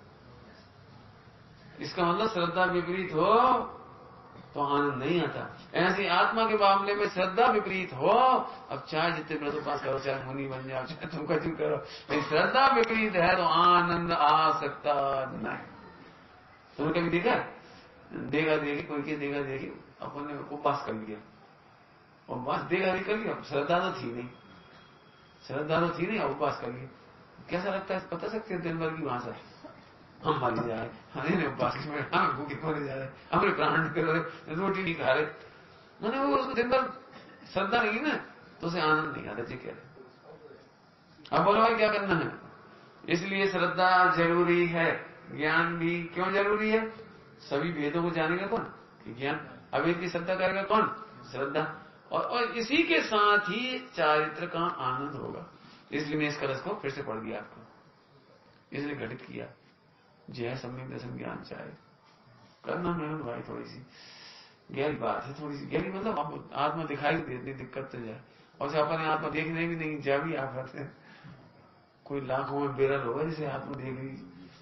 इसका मतलब श्रद्धा विपरीत हो तो आनंद नहीं आता। ऐसी आत्मा के मामले में श्रद्धा विपरीत हो, अब चाहे जितने व्रत उपास करो, चाहे मुनि बन जाओ, चाहे तुम कुछ करो, लेकिन श्रद्धा विपरीत है तो आनंद आ सकता नहीं। तुमने कभी देखा? देखा देखी कोई के देखा देखी अपन ने उपवास कर लिया, उपवास देखा देखी कर लिया, श्रद्धा तो थी नहीं, श्रद्धा तो थी नहीं, उपवास कर लिया। कैसा लगता है बता सकते हैं? दिन भर की भाषा हम मारी जा रहे, हमें उपवास में हम भूखे मरे जा रहे, हमें प्राण कर रहे, रोटी नहीं खा रहे। मैंने वो उसको दिन भर श्रद्धा नहीं ना, तो उसे आनंद नहीं आता जी कह रहे। अब बोलो भाई क्या करना है? इसलिए श्रद्धा जरूरी है, ज्ञान भी क्यों जरूरी है? सभी वेदों को जानेगा कौन? ज्ञान। अवेद की श्रद्धा करेगा कौन? श्रद्धा। और, और इसी के साथ ही चारित्र का आनंद होगा। इसलिए मैं इस कलश को फिर से पढ़ दिया आपको, इसलिए घटित किया। जय सम्यक दर्शन ज्ञान चाहे करना में भाई थोड़ी सी गहरी बात है, थोड़ी सी गहरी मतलब आप आत्मा दिखाई देती दिक्कत तो जाए, और से अपने आत्मा देखने भी नहीं जा भी आप हैं, कोई लाखों में बेरल होगा जिसे आत्मा देख ली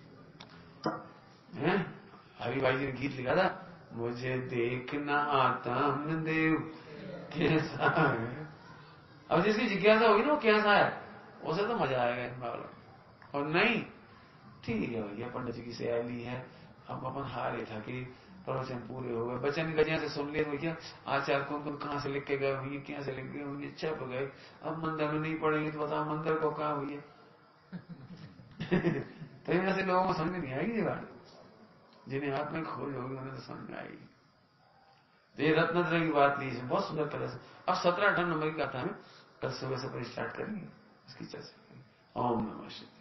है। हरि भाई जी ने गीत लिखा था, मुझे देखना आत्म देव कैसा है। अब जिसकी जिज्ञासा होगी ना वो कैसा है, उसे तो मजा आएगा। और नहीं ठीक है भैया पंडित जी की सयाली है, हम अपन हारे था कि प्रवचन पूरे हो गए, बचन गजिया से सुन लिए तो क्या आचार्य कौन कौन कहां से लिख के गए हुई, क्या से लिख गए हुई, छप गए। अब मंदिर में नहीं पढ़ेंगे तो बताओ मंदिर को कहा हुई है। तो ऐसे लोगों को समझ में नहीं आएगी ये बात, जिन्हें हाथ में खोज होगी उन्हें तो समझ में आएगी। तो ये रत्नत्रय की बात ली, बहुत सुंदर तरह से। अब सत्रह अठारह नंबर की कथा में कल सुबह से पर स्टार्ट करेंगे, उसकी चर्चा करेंगे। ओम नमः शिवाय।